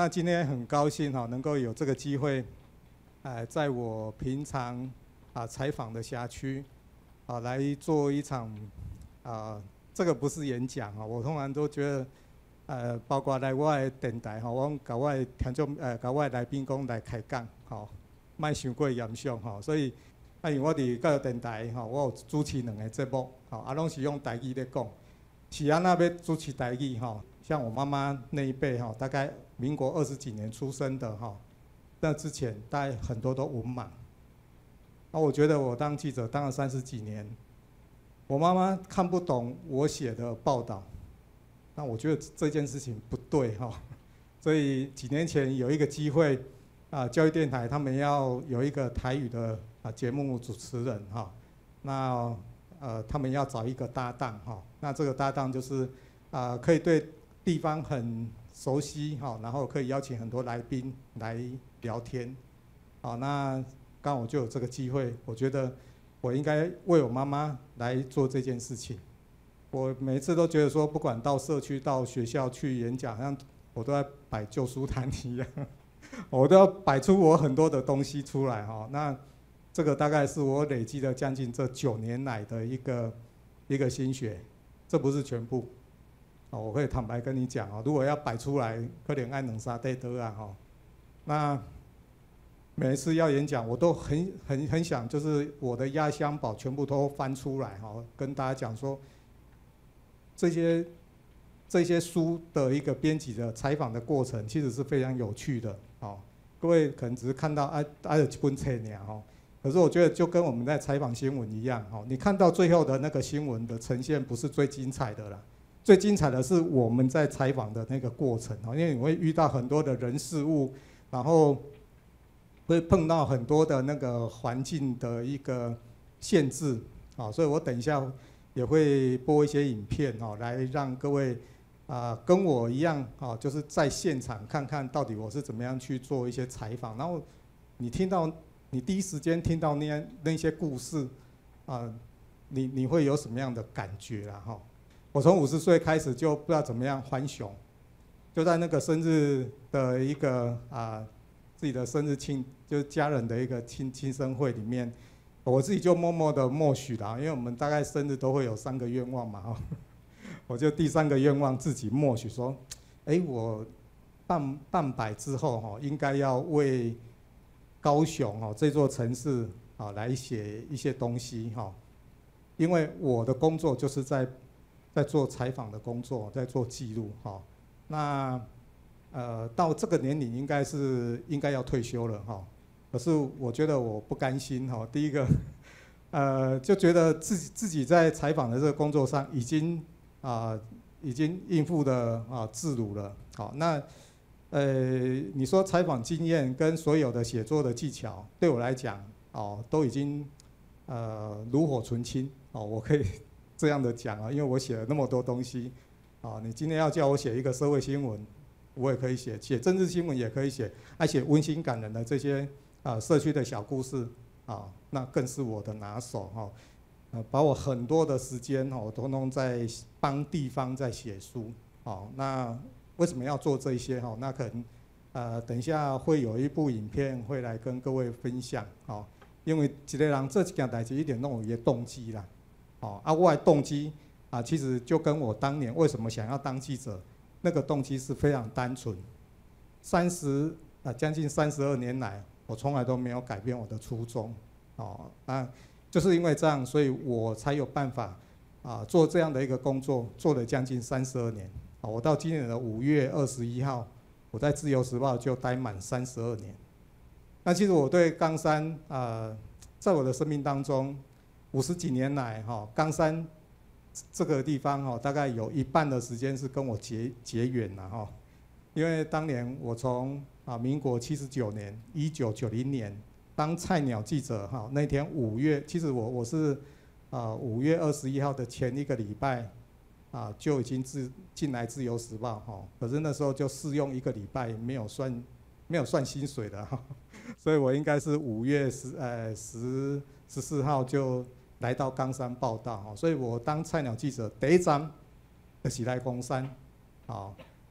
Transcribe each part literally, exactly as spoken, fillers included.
那今天很高兴哈，能够有这个机会，呃，在我平常啊采访的辖区，啊来做一场啊，这个不是演讲啊，我通常都觉得，呃，包括来我的电台哈，我甲我的听众呃，甲我的来宾讲来开讲，吼，莫伤过严肃吼，所以啊，因为我伫教育电台吼，我有主持两个节目，吼，啊，拢是用台语咧讲，是安那要主持台语吼。像我妈妈那一辈哈，大概民国二十几年出生的哈，那之前大概很多都文盲。那我觉得我当记者当了三十几年，我妈妈看不懂我写的报道，那我觉得这件事情不对哈。所以几年前有一个机会啊，教育电台他们要有一个台语的啊节目主持人哈，那呃他们要找一个搭档哈，那这个搭档就是啊可以对地方很熟悉哈，然后可以邀请很多来宾来聊天，好，那刚好就有这个机会，我觉得我应该为我妈妈来做这件事情。我每次都觉得说，不管到社区、到学校去演讲，好像我都在摆旧书摊一样，我都要摆出我很多的东西出来哈。那这个大概是我累积了将近这九年来的一个一个心血，这不是全部。我可以坦白跟你讲哦，如果要摆出来，可能按两三对得啊哈。那每一次要演讲，我都很很很想，就是我的压箱宝全部都翻出来哈，跟大家讲说，这些这些书的一个编辑的采访的过程，其实是非常有趣的哦。各位可能只是看到啊啊有几本册呢哈，可是我觉得就跟我们在采访新闻一样哈，你看到最后的那个新闻的呈现，不是最精彩的啦。最精彩的是我们在采访的那个过程，因为你会遇到很多的人事物，然后会碰到很多的那个环境的一个限制，啊，所以我等一下也会播一些影片哦，来让各位啊跟我一样啊，就是在现场看看到底我是怎么样去做一些采访，然后你听到你第一时间听到那那些故事啊，你你会有什么样的感觉啦哈？我从五十岁开始就不知道怎么样欢熊，就在那个生日的一个啊自己的生日庆，就是家人的一个庆庆生会里面，我自己就默默的默许了，因为我们大概生日都会有三个愿望嘛哈，我就第三个愿望自己默许说，哎，我半半百之后哈，应该要为高雄哦这座城市啊来写一些东西哈，因为我的工作就是在。在做采访的工作，在做记录哈。那呃到这个年龄应该是应该要退休了哈。可是我觉得我不甘心哈。第一个，呃就觉得自己自己在采访的这个工作上已经啊、呃、已经应付的啊自如了。好，那呃你说采访经验跟所有的写作的技巧，对我来讲哦都已经呃炉火纯青哦，我可以。这样的讲啊，因为我写了那么多东西，啊，你今天要叫我写一个社会新闻，我也可以写，写政治新闻也可以写，爱写温馨感人的这些啊社区的小故事啊，那更是我的拿手哈，呃，把我很多的时间哈，我都弄在帮地方在写书，好，那为什么要做这些哈？那可能呃等一下会有一部影片会来跟各位分享，哦，因为一个人做一件代志一定拢有伊的动机啦。哦，啊，我的动机啊，其实就跟我当年为什么想要当记者，那个动机是非常单纯。三十啊，将近三十二年来，我从来都没有改变我的初衷。哦，那就是因为这样，所以我才有办法啊做这样的一个工作，做了将近三十二年。啊，我到今年的五月二十一号，我在自由时报就待满三十二年。那其实我对冈山啊，在我的生命当中。五十几年来，哈，冈山这个地方哈，大概有一半的时间是跟我结结缘了哈。因为当年我从啊民国七十九年，一九九零年当菜鸟记者哈，那天五月，其实我我是啊五月二十一号的前一个礼拜啊就已经自进来自由时报哈，可是那时候就试用一个礼拜，没有算没有算薪水的哈，所以我应该是五月十呃十十四号就。来到冈山报道，所以我当菜鸟记者第一站就是来冈山，啊，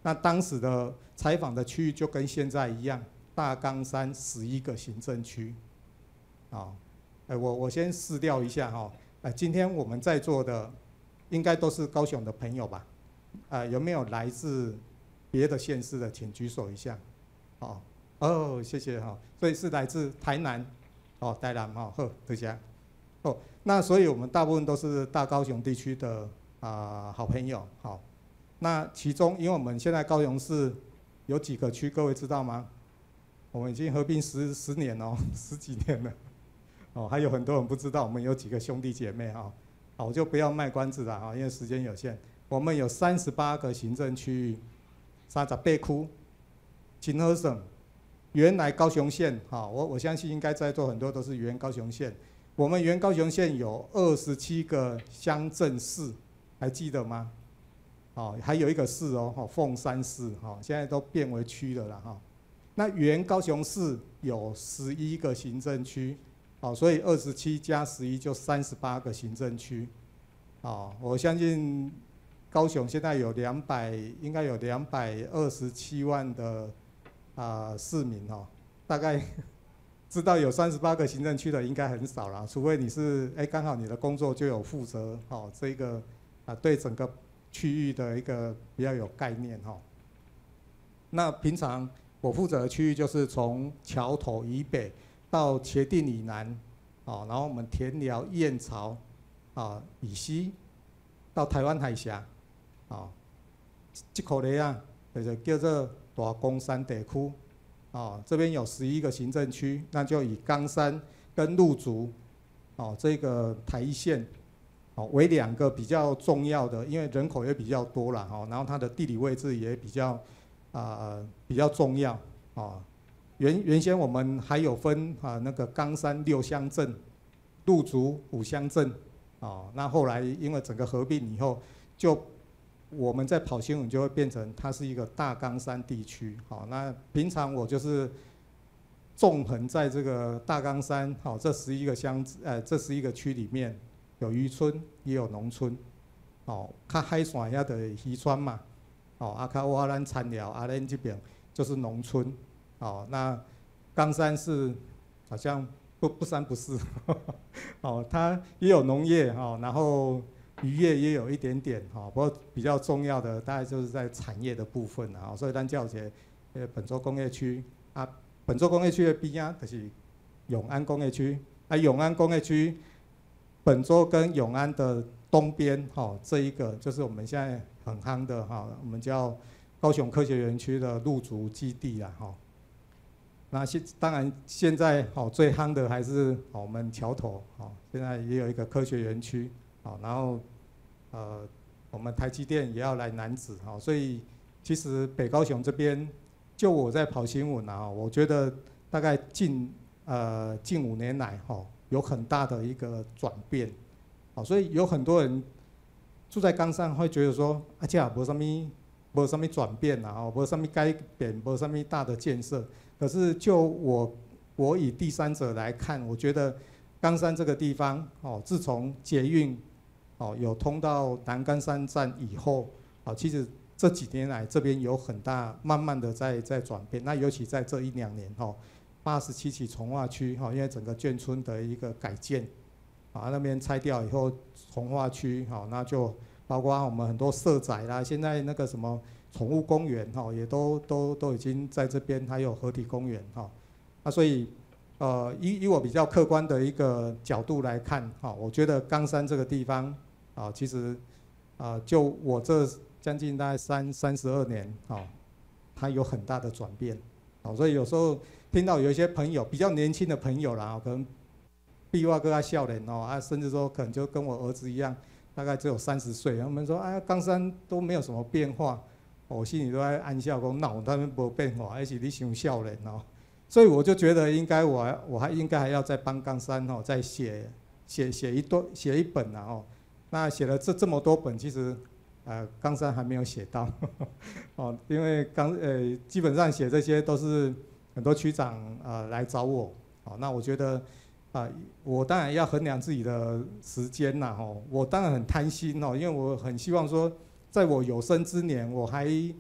那当时的采访的区域就跟现在一样，大冈山十一个行政区，啊，哎，我我先试调一下哈，哎，今天我们在座的应该都是高雄的朋友吧？啊，有没有来自别的县市的，请举手一下。哦，哦，谢谢哈，所以是来自台南，哦，台南哈，好，大家，哦，那所以我们大部分都是大高雄地区的啊、好朋友，好，那其中因为我们现在高雄市有几个区，各位知道吗？我们已经合并十十年哦，十几年了，哦，还有很多人不知道我们有几个兄弟姐妹哈，好，我就不要卖关子了哈，因为时间有限。我们有三十八个行政区域，三十八区，金河省，原来高雄县，哈，我我相信应该在座很多都是原高雄县。我们原高雄县有二十七个乡镇市，还记得吗？哦，还有一个市哦，哈，凤山市，哈，现在都变为区了啦，哈。那原高雄市有十一个行政区，哦，所以二十七加十一就三十八个行政区，哦，我相信。高雄现在有两百，应该有两百二十七万的啊、呃、市民哦，大概知道有三十八个行政区的应该很少啦，除非你是哎刚好你的工作就有负责哦这个啊对整个区域的一个比较有概念哈、哦。那平常我负责的区域就是从桥头以北到茄萣以南，哦，然后我们田寮、燕巢啊以西到台湾海峡。哦，这口咧啊，就是叫做大公山地区，哦，这边有十一个行政区，那就以冈山跟鹿竹，哦，这个台一线，哦为两个比较重要的，因为人口也比较多啦，哦，然后它的地理位置也比较啊、呃、比较重要，哦，原原先我们还有分啊那个冈山六乡镇，鹿竹五乡镇，哦，那后来因为整个合并以后，就我们在跑新闻就会变成它是一个大冈山地区，好，那平常我就是纵横在这个大冈山，好，这十一个乡，呃，这十一个区里面，有渔村也有农村，哦，较海线遐的渔村嘛，哦，啊，较瓦咱田寮啊，咱这边就是农村，哦，那冈山是好像不不三不四，哦，它也有农业哈，然后。渔业也有一点点哈，不过比较重要的大概就是在产业的部分啊，所以咱叫些呃本州工业区啊，本州工业区的边啊就是永安工业区啊，永安工业区本州跟永安的东边哈，这一个就是我们现在很夯的哈，我们叫高雄科学园区的鹿竹基地啦哈。那现当然现在好最夯的还是我们桥头哈，现在也有一个科学园区。好，然后，呃，我们台积电也要来楠梓，哈，所以其实北高雄这边，就我在跑新闻啊，我觉得大概近呃近五年来，哈，有很大的一个转变，好，所以有很多人住在冈山会觉得说，啊，这没什么，没什么转变啊，哦，没什么改变，没什么大的建设，可是就我我以第三者来看，我觉得冈山这个地方，哦，自从捷运哦，有通到南冈山站以后，哦，其实这几年来这边有很大慢慢的在在转变。那尤其在这一两年，哈，八十七期重划区，哈，因为整个眷村的一个改建，啊，那边拆掉以后，重划区，哈，那就包括我们很多社宅啦，现在那个什么宠物公园，哈，也都都都已经在这边，还有河堤公园，哈，那所以。呃，以以我比较客观的一个角度来看，哈，我觉得冈山这个地方，啊，其实，啊，就我这将近大概三三十二年，啊，它有很大的转变，啊，所以有时候听到有一些朋友比较年轻的朋友啦，可能比我更加少年哦，啊，甚至说可能就跟我儿子一样，大概只有三十岁，他们说，哎，冈山都没有什么变化，我心里都在暗笑，讲闹他们没变化，而且你想少年哦。所以我就觉得应该我还我还应该还要再帮冈山哦再写写写一多写一本啊哦，那写了这这么多本，其实呃冈山还没有写到哦，因为冈呃基本上写这些都是很多区长呃来找我哦，那我觉得啊、呃、我当然要衡量自己的时间呐哦，我当然很贪心哦，因为我很希望说在我有生之年我还啊、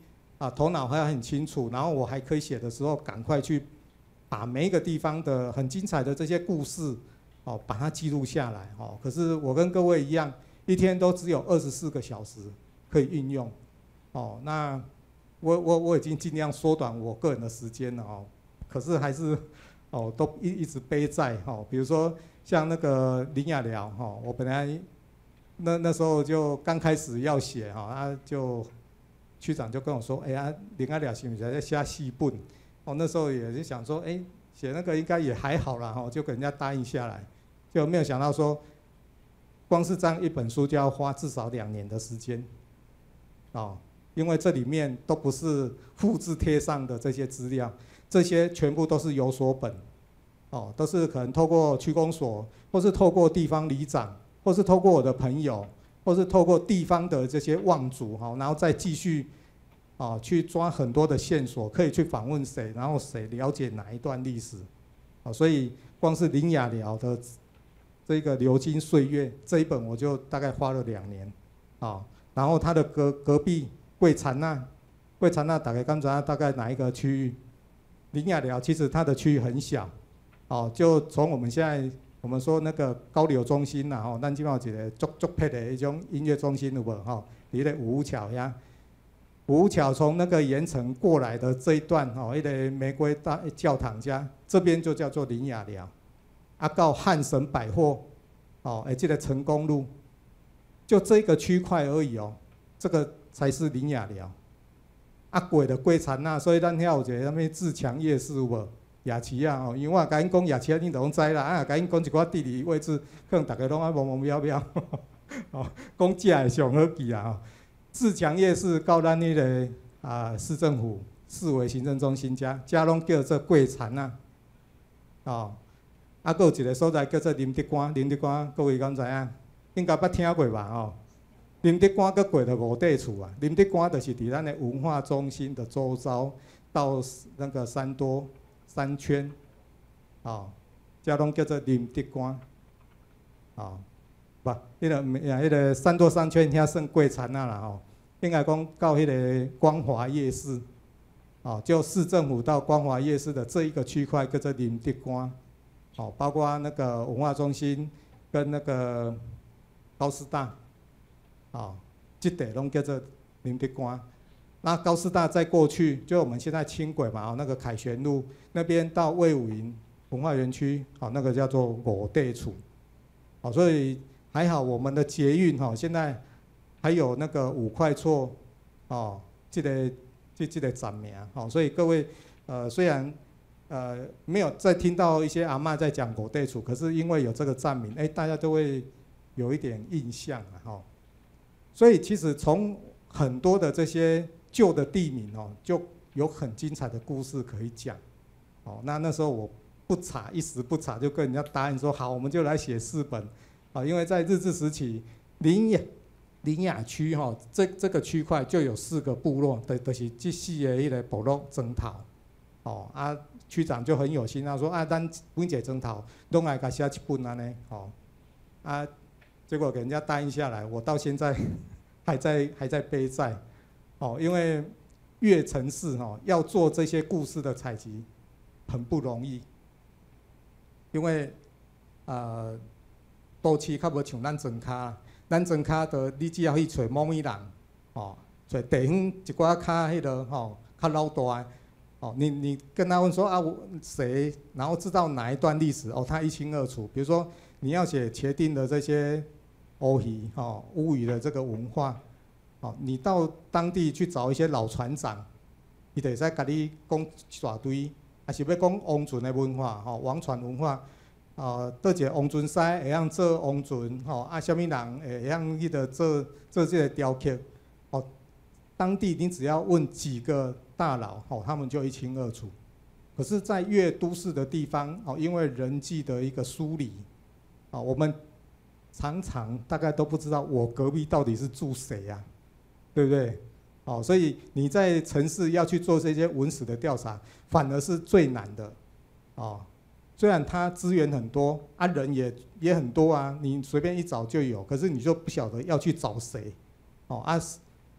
啊，头脑还要很清楚，然后我还可以写的时候，赶快去把每一个地方的很精彩的这些故事，哦，把它记录下来，哦。可是我跟各位一样，一天都只有二十四个小时可以运用，哦，那我我我已经尽量缩短我个人的时间了，哦，可是还是，哦，都一一直背债，哦，比如说像那个林雅聊，哈，我本来那那时候就刚开始要写，哈，啊就。区长就跟我说：“哎呀，林阿了是不是在写戏本？”哦，那时候也是想说，哎，写那个应该也还好啦，哈，就给人家答应下来，就没有想到说，光是这样一本书就要花至少两年的时间，哦，因为这里面都不是复制贴上的这些资料，这些全部都是有所本，哦，都是可能透过区公所，或是透过地方里长，或是透过我的朋友。或是透过地方的这些望族哈，然后再继续啊去抓很多的线索，可以去访问谁，然后谁了解哪一段历史，啊，所以光是林雅聊的这个流金岁月这一本，我就大概花了两年，啊，然后他的隔隔壁桂禅那，桂禅那大概刚才大概哪一个区域？林雅聊其实它的区域很小，哦，就从我们现在。我们说那个高流中心呐，吼，咱即马有一个足足配的一种音乐中心有无？吼，伫咧五湖桥呀，五湖桥从那个盐城过来的这一段，吼，一个玫瑰大教堂家，这边就叫做林雅寮，啊，到汉神百货，哦，哎，这个成功路，就这个区块而已哦，这个才是林雅寮，啊，过的过田呐，所以咱遐有一个什么自强夜市有无？夜市啊，哦，因为我甲因讲夜市啊，恁就拢知啦。啊，甲因讲一寡地理位置，可能大家拢爱懵懵渺渺。哦，讲这个上好记啊！哦，自强夜市到咱迄个啊市政府市委行政中心遮，遮拢叫做桂田啊。哦，啊，佫有一个所在叫做林德馆，林德馆各位敢知影？应该捌听过吧？哦，林德馆佫过着五地厝啊。林德馆就是伫咱的文化中心的周遭，到那个三多。三圈，哦，这拢叫做林德馆，哦，不，迄个呀，迄个三多三圈遐算过田啊啦吼，应该讲到迄个光华夜市，哦，就市政府到光华夜市的这一个区块叫做林德馆，哦，包括那个文化中心跟那个高师大，哦，这地拢叫做林德馆。那高师大再过去，就我们现在轻轨嘛，那个凯旋路那边到卫武营文化园区，哦，那个叫做五地厝，哦，所以还好我们的捷运哈，现在还有那个五块厝，哦，这个这这个站名，哦，所以各位呃虽然呃没有再听到一些阿嬷在讲五地厝，可是因为有这个站名，哎，大家都会有一点印象啊，哈，所以其实从很多的这些旧的地名哦，就有很精彩的故事可以讲，哦，那那时候我不查，一时不查就跟人家答应说好，我们就来写四本，啊，因为在日治时期，林雅林雅区哈，这这个区块就有四个部落，的就是这四个一个部落征讨，哦啊，区长就很有心啊，说啊，咱每一个征讨拢来甲写一本安尼，哦，啊，结果给人家答应下来，我到现在还在还在背债。哦，因为越城市哈要做这些故事的采集很不容易，因为呃都市较无像咱庄脚，咱庄脚的你只要去找某某人，哦，找地方一寡较迄个吼较老大的，哦，你你跟他问说啊谁，然后知道哪一段历史，哦，他一清二楚。比如说你要写茄丁的这些乌鱼哦乌鱼的这个文化。哦，你到当地去找一些老船长，伊就会使甲你讲一大堆，还是要讲王船的文化，吼，王船文化，哦，倒一个王船师会晓做王船，吼，啊，什么人会晓迄个做做这个雕刻，哦，当地你只要问几个大佬，吼，他们就一清二楚。可是，在越都市的地方，哦，因为人际的一个疏离，啊，我们常常大概都不知道我隔壁到底是住谁呀？对不对？哦，所以你在城市要去做这些文史的调查，反而是最难的。哦，虽然它资源很多，啊人也也很多啊，你随便一找就有，可是你就不晓得要去找谁。哦啊，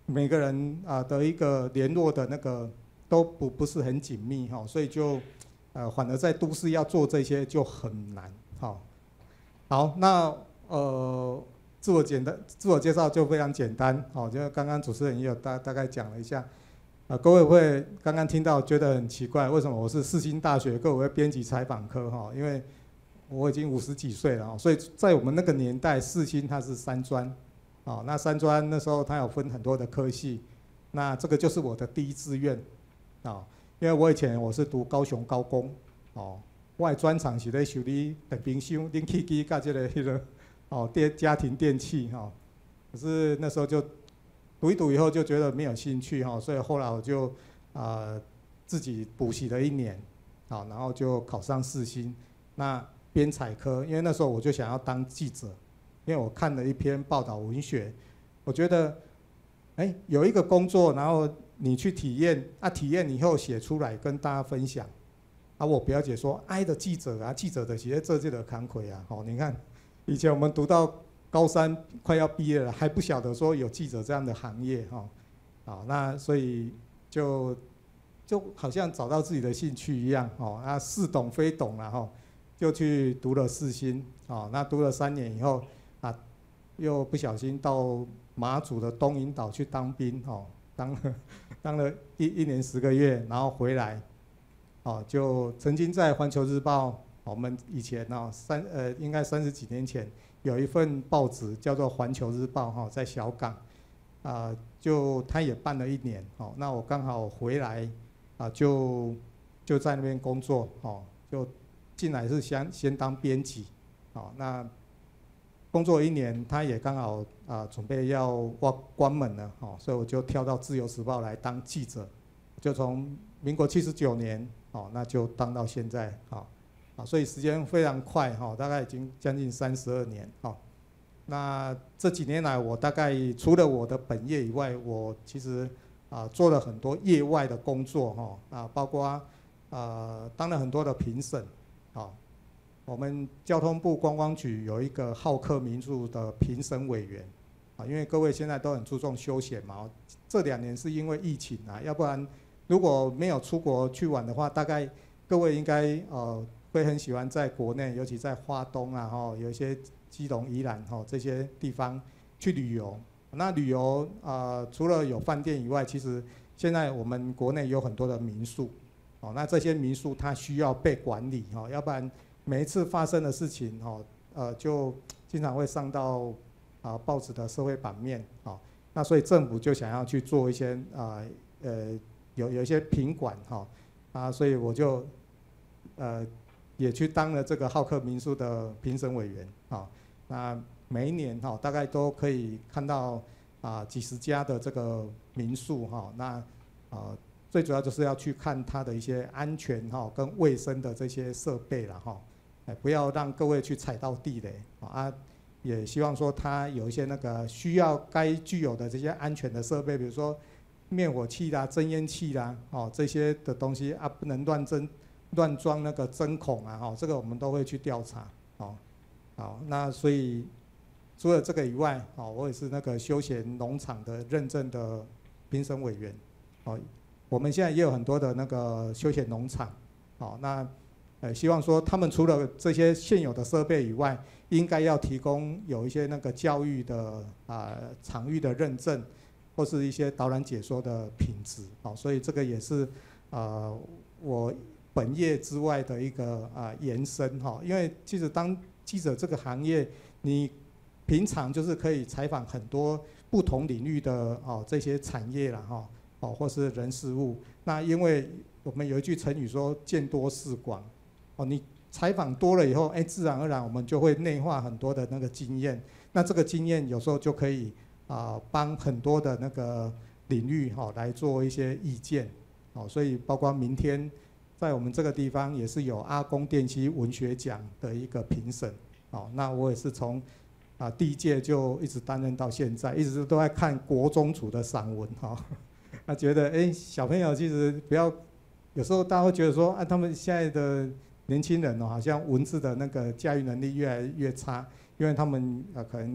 每个人啊的一个联络的那个都不不是很紧密哈，所以就呃反而在都市要做这些就很难。好，好，那呃自我简单自我介绍就非常简单，好，就刚刚主持人也有大大概讲了一下。啊，各位会刚刚听到觉得很奇怪，为什么我是世新大学各位编辑采访科哈？因为我已经五十几岁了，所以在我们那个年代，世新它是三专，啊，那三专那时候它有分很多的科系，那这个就是我的第一志愿，啊，因为我以前我是读高雄高工，哦，我的专长是咧修理电冰箱、冷气机甲这个迄个哦电家庭电器哈，可是那时候就读一读以后就觉得没有兴趣哈，所以后来我就啊、呃、自己补习了一年，好，然后就考上世新，那编采科，因为那时候我就想要当记者，因为我看了一篇报道文学，我觉得，哎，有一个工作，然后你去体验，啊，体验以后写出来跟大家分享，啊，我表姐说，爱的记者啊，记者的其实这这的慷慨啊，哦，你看，以前我们读到高三快要毕业了，还不晓得说有记者这样的行业哈，好，那所以就就好像找到自己的兴趣一样，哦，啊，似懂非懂了哈，就去读了世新，哦，那读了三年以后，啊，又不小心到马祖的东引岛去当兵，哦，当了当了一一年十个月，然后回来，哦，就曾经在环球日报，我们以前哦三呃应该三十几年前。有一份报纸叫做《环球日报》哈，在小港，啊、呃，就他也办了一年，哦，那我刚好回来，啊、呃，就就在那边工作，哦，就进来是先先当编辑，哦，那工作一年，他也刚好啊、呃、准备要关关门了，哦，所以我就跳到《自由时报》来当记者，就从民国七十九年，哦，那就当到现在，哦。啊，所以时间非常快哈，大概已经将近三十二年哈。那这几年来，我大概除了我的本业以外，我其实啊做了很多业外的工作哈啊，包括呃当了很多的评审，啊，我们交通部观光局有一个好客民宿的评审委员啊，因为各位现在都很注重休闲嘛，这两年是因为疫情啊，要不然如果没有出国去玩的话，大概各位应该呃。会很喜欢在国内，尤其在花东啊，哈，有一些基隆、宜兰哈这些地方去旅游。那旅游啊、呃，除了有饭店以外，其实现在我们国内有很多的民宿，哦，那这些民宿它需要被管理哈，要不然每一次发生的事情哈，呃，就经常会上到啊报纸的社会版面啊。那所以政府就想要去做一些啊呃有有一些品管哈啊，所以我就呃。也去当了这个好客民宿的评审委员啊，那每一年哈大概都可以看到啊几十家的这个民宿哈，那呃最主要就是要去看它的一些安全哈跟卫生的这些设备了哈，哎不要让各位去踩到地雷啊，也希望说它有一些那个需要该具有的这些安全的设备，比如说灭火器啦、侦烟器啦，哦这些的东西啊不能乱扔。乱装那个针孔啊，哈，这个我们都会去调查，哦，好，那所以除了这个以外，哦，我也是那个休闲农场的认证的评审委员，哦，我们现在也有很多的那个休闲农场，哦，那呃希望说他们除了这些现有的设备以外，应该要提供有一些那个教育的啊、呃、场域的认证，或是一些导览解说的品质，哦，所以这个也是呃我。本业之外的一个啊延伸哈，因为其实当记者这个行业，你平常就是可以采访很多不同领域的哦这些产业啦哈，哦或是人事物。那因为我们有一句成语说见多识广，哦你采访多了以后，哎自然而然我们就会内化很多的那个经验。那这个经验有时候就可以啊帮很多的那个领域哈来做一些意见，哦所以包括明天。在我们这个地方也是有阿公电器文学奖的一个评审，哦，那我也是从啊第一届就一直担任到现在，一直都在看国中组的散文哈，那觉得哎小朋友其实不要，有时候大家会觉得说啊他们现在的年轻人哦好像文字的那个驾驭能力越来越差，因为他们呃可能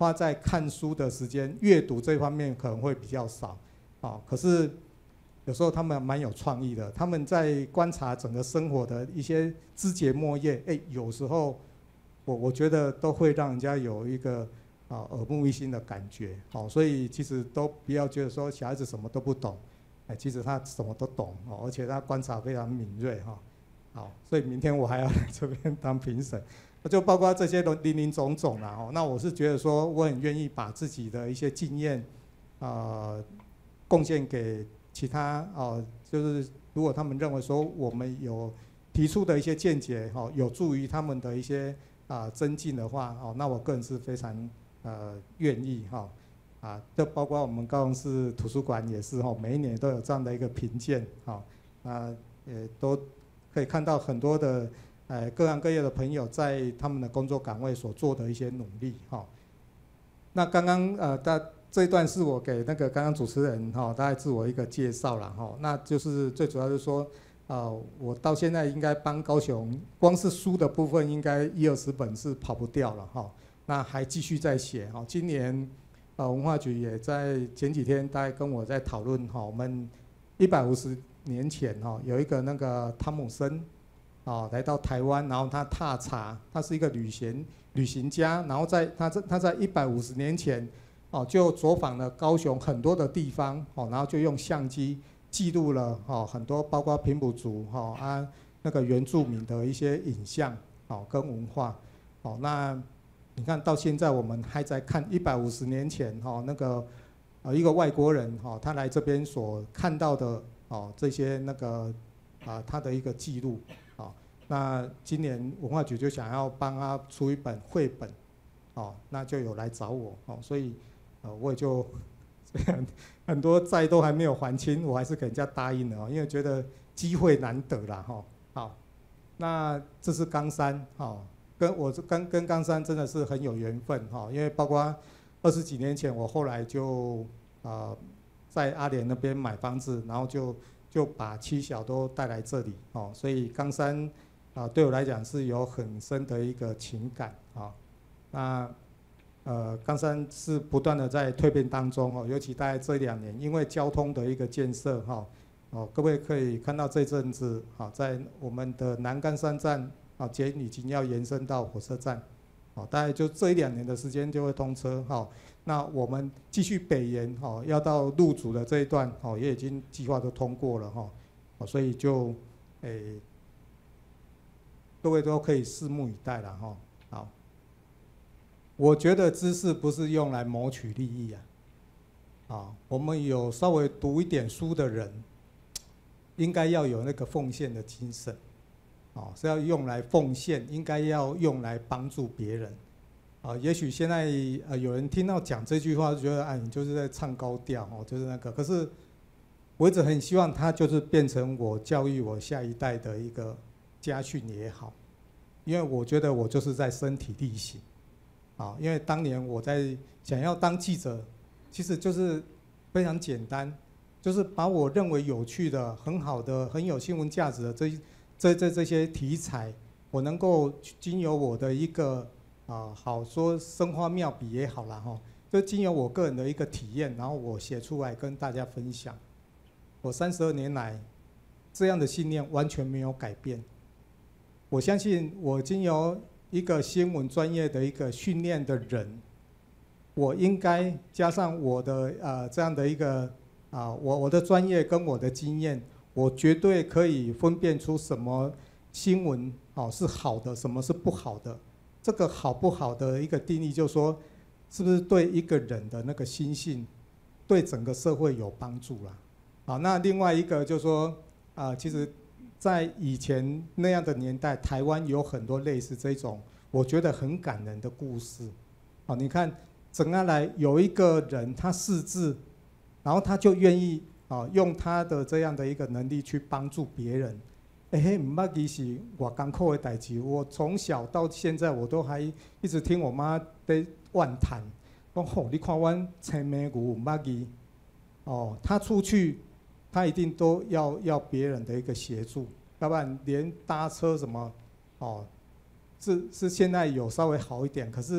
花在看书的时间，阅读这方面可能会比较少，啊，可是有时候他们蛮有创意的，他们在观察整个生活的一些枝节末叶，哎，有时候我我觉得都会让人家有一个啊耳目一新的感觉，好，所以其实都不要觉得说小孩子什么都不懂，哎，其实他什么都懂哦，而且他观察非常敏锐哈，好，所以明天我还要来这边当评审。就包括这些林林总总啦，哦，那我是觉得说，我很愿意把自己的一些经验，呃，贡献给其他哦，就是如果他们认为说我们有提出的一些见解，哦，有助于他们的一些啊增进的话，哦，那我个人是非常呃愿意哈，啊，这包括我们高雄市图书馆也是哈，每一年都有这样的一个评鉴，哈，啊，也都可以看到很多的。呃，各行各业的朋友在他们的工作岗位所做的一些努力哈。那刚刚呃，大这一段是我给那个刚刚主持人哈，大概自我一个介绍了哈。那就是最主要就是说，呃，我到现在应该帮高雄，光是书的部分应该一二十本是跑不掉了哈。那还继续在写哈。今年呃文化局也在前几天大概跟我在讨论哈，我们一百五十年前哈有一个那个汤姆森。哦，来到台湾，然后他踏查，他是一个旅行旅行家，然后在他在他在一百五十年前，哦，就走访了高雄很多的地方，哦，然后就用相机记录了哦很多，包括平埔族哈啊那个原住民的一些影像，哦跟文化，哦那你看到现在我们还在看一百五十年前哈那个呃一个外国人哈他来这边所看到的哦这些那个啊他的一个记录。那今年文化局就想要帮他出一本绘本，哦，那就有来找我，哦，所以，呃，我也就很多债都还没有还清，我还是给人家答应了哦，因为觉得机会难得啦，哈，好，那这是冈山，哈，跟我跟跟冈山真的是很有缘分，哈，因为包括二十几年前我后来就呃在阿莲那边买房子，然后就就把妻小都带来这里，哦，所以冈山。啊，对我来讲是有很深的一个情感啊。那呃，冈山是不断的在蜕变当中哦，尤其大概这两年，因为交通的一个建设哈，哦，各位可以看到这阵子啊，在我们的南冈山站啊，捷运已经要延伸到火车站，哦，大概就这一两年的时间就会通车哈。那我们继续北延哈，要到鹿竹的这一段哦，也已经计划都通过了哈，哦，所以就诶。各位都可以拭目以待了哈。好，我觉得知识不是用来谋取利益啊。啊，我们有稍微读一点书的人，应该要有那个奉献的精神。啊，是要用来奉献，应该要用来帮助别人。啊，也许现在呃有人听到讲这句话，就觉得哎，你就是在唱高调哦，就是那个。可是我一直很希望它就是变成我教育我下一代的一个。家训也好，因为我觉得我就是在身体力行，啊，因为当年我在想要当记者，其实就是非常简单，就是把我认为有趣的、很好的、很有新闻价值的这这这这些题材，我能够经由我的一个啊，好说生花妙笔也好啦哈，就经由我个人的一个体验，然后我写出来跟大家分享。我三十二年来这样的信念完全没有改变。我相信我经由一个新闻专业的一个训练的人，我应该加上我的呃这样的一个啊我我的专业跟我的经验，我绝对可以分辨出什么新闻哦是好的，什么是不好的。这个好不好的一个定义，就是说是不是对一个人的那个心性，对整个社会有帮助啦。好，那另外一个就是说啊，其实。在以前那样的年代，台湾有很多类似这种我觉得很感人的故事。哦，你看，整个来有一个人他识字，然后他就愿意啊用他的这样的一个能力去帮助别人。哎嘿，唔捌其实我艰苦的代志，我从小到现在我都还一直听我妈在万谈，讲吼，你看阮青梅牛唔捌记，哦，他出去。他一定都要要别人的一个协助，要不然连搭车什么，哦，是是现在有稍微好一点，可是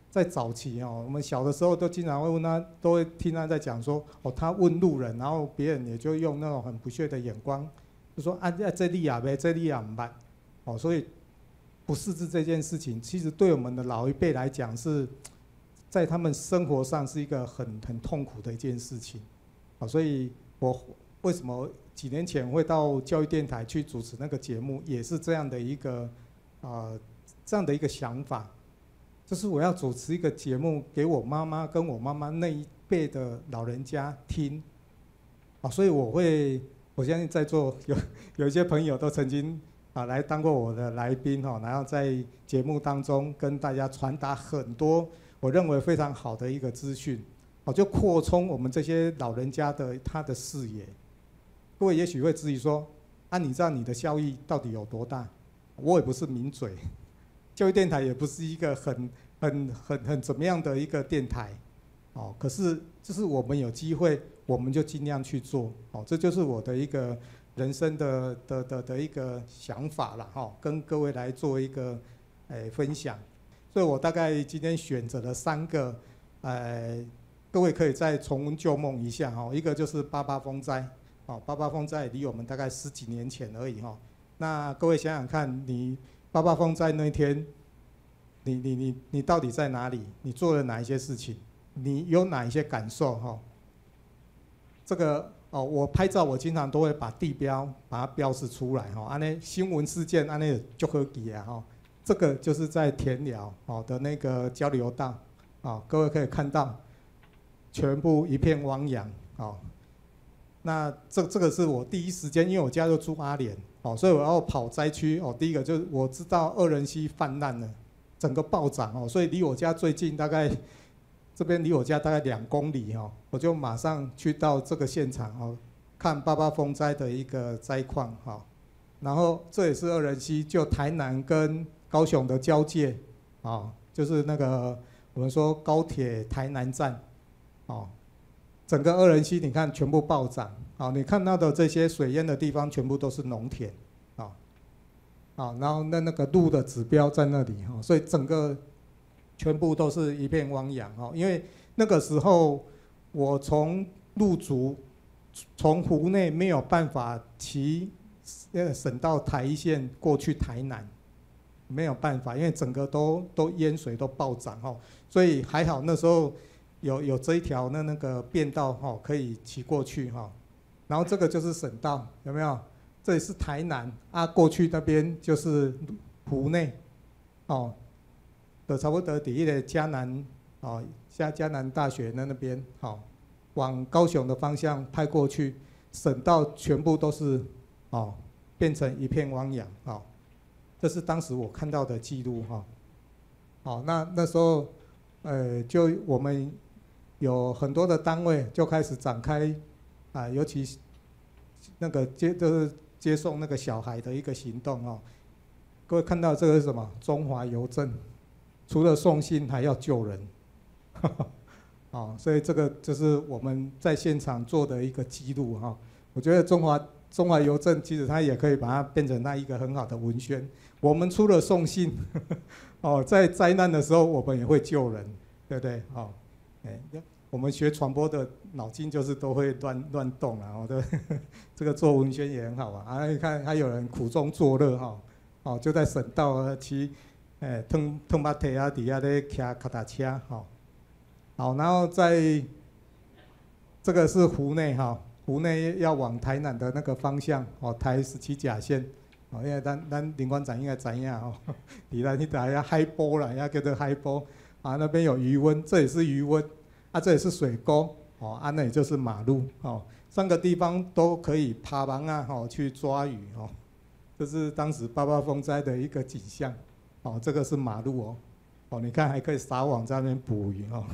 在早期哦，我们小的时候都经常会问他，都会听他在讲说，哦，他问路人，然后别人也就用那种很不屑的眼光，就说啊，这里也呗，这里也唔捌，哦，所以不识字这件事情，其实对我们的老一辈来讲是，在他们生活上是一个很很痛苦的一件事情，啊，所以我为什么几年前会到教育电台去主持那个节目，也是这样的一个啊、呃、这样的一个想法。就是我要主持一个节目给我妈妈跟我妈妈那一辈的老人家听，啊，所以我会，我相信在座有有一些朋友都曾经啊来当过我的来宾哈，然后在节目当中跟大家传达很多我认为非常好的一个资讯，哦，就扩充我们这些老人家的他的视野。各位也许会质疑说，啊，你知道你的效益到底有多大？我也不是名嘴。教育电台也不是一个很很很很怎么样的一个电台，哦，可是就是我们有机会，我们就尽量去做，哦，这就是我的一个人生的的的的一个想法了，哈，跟各位来做一个诶分享。所以我大概今天选择了三个，呃，各位可以再重温旧梦一下，哈，一个就是八八风灾，哦，八八风灾离我们大概十几年前而已，哈，那各位想想看，你八八风灾那一天，你你你你到底在哪里？你做了哪一些事情？你有哪一些感受？哈，这个哦，我拍照我经常都会把地标把它标示出来哈，安尼新闻事件安尼就可以啊哈。这个就是在田寮哦的那个交流道啊，各位可以看到，全部一片汪洋哦。那这这个是我第一时间，因为我家就住阿莲。哦，所以我要跑灾区哦。第一个就是我知道二仁溪泛滥了，整个暴涨哦，所以离我家最近大概这边离我家大概两公里哦，我就马上去到这个现场哦，看八八风灾的一个灾况哈。然后这也是二仁溪，就台南跟高雄的交界啊，就是那个我们说高铁台南站哦，整个二仁溪你看全部暴涨。好，你看到的这些水淹的地方，全部都是农田，啊，啊，然后那那个路的指标在那里哈，所以整个全部都是一片汪洋哈。因为那个时候我从路竹从湖内没有办法骑呃省道台一线过去台南，没有办法，因为整个都都淹水都暴涨哈，所以还好那时候有有这一条那那个便道哈可以骑过去哈。然后这个就是省道，有没有？这里是台南啊，过去那边就是湖内，哦，的差不多底的嘉南，哦，下嘉南大学那那边，哦，往高雄的方向拍过去，省道全部都是，哦，变成一片汪洋，哦，这是当时我看到的记录，哈，哦，那那时候，呃，就我们有很多的单位就开始展开。啊，尤其那个接就是接送那个小孩的一个行动哦，各位看到这个是什么？中华邮政，除了送信还要救人，哦，所以这个就是我们在现场做的一个记录哈。我觉得中华中华邮政其实它也可以把它变成那一个很好的文宣。我们除了送信，哦，在灾难的时候我们也会救人，对不对？哦，哎。我们学传播的脑筋就是都会乱乱动啊，对，这个做文宣也很好啊。啊，你看还有人苦中作乐哈，哦，就在省道骑，诶，腾腾把腿啊底下咧骑脚踏车哈，好，然后在这个是湖内哈，湖内要往台南的那个方向哦，台十七甲线，哦，因为咱咱林馆长应该知影哦，离咱去台下海波啦，也叫做海波啊，那边有渔温，这也是渔温。啊，这也是水沟哦，啊，那也就是马路哦，三个地方都可以爬网啊，哦，去抓鱼哦，这是当时八八风灾的一个景象哦，这个是马路哦，哦，你看还可以撒网在那边捕鱼哦，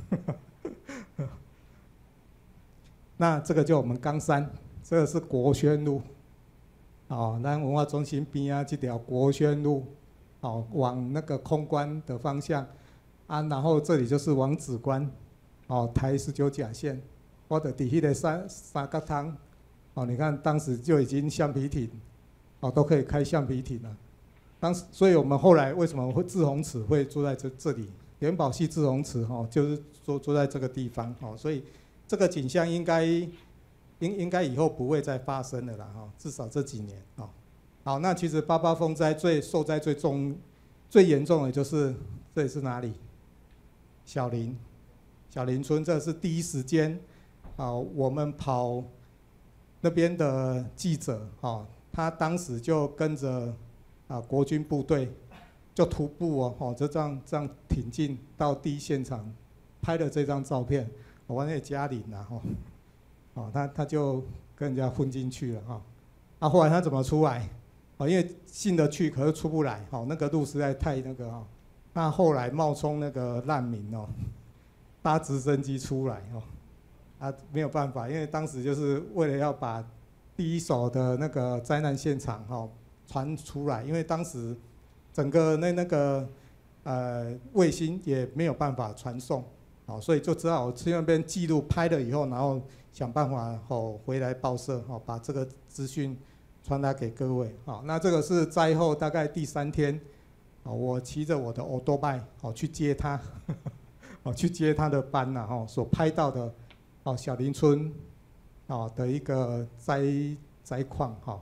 那这个就我们冈山，这个是国宣路，哦，咱文化中心边啊这条国宣路，哦，往那个空关的方向啊，然后这里就是王子关。哦，台十九甲线，我的底下的三三角汤，哦，你看当时就已经橡皮艇，哦，都可以开橡皮艇了。当时，所以我们后来为什么会志宏祠会住在这这里？ 元宝溪志宏祠哈，就是坐坐在这个地方哈，所以这个景象应该应应该以后不会再发生了啦哈，至少这几年啊。好，那其实八八风灾最受灾最重、最严重的就是这里是哪里？小林，小林村，这是第一时间啊，我们跑那边的记者啊，他当时就跟着啊国军部队。就徒步哦，哦，就这样这样挺进到第一现场，拍了这张照片。我那个嘉玲呐，哈，哦，他他就跟人家混进去了哈。啊，后来他怎么出来？哦，因为进得去，可是出不来，哦，那个路实在太那个哈。那后来冒充那个难民哦，搭直升机出来哦，啊，没有办法，因为当时就是为了要把第一手的那个灾难现场哈传出来，因为当时。整个那那个呃卫星也没有办法传送，好，所以就只好去那边记录拍了以后，然后想办法哦回来报社哦，把这个资讯传达给各位。好，那这个是灾后大概第三天，哦，我骑着我的欧多拜哦去接他，哦去接他的班呐，哈，所拍到的哦小林村哦的一个灾灾况哈，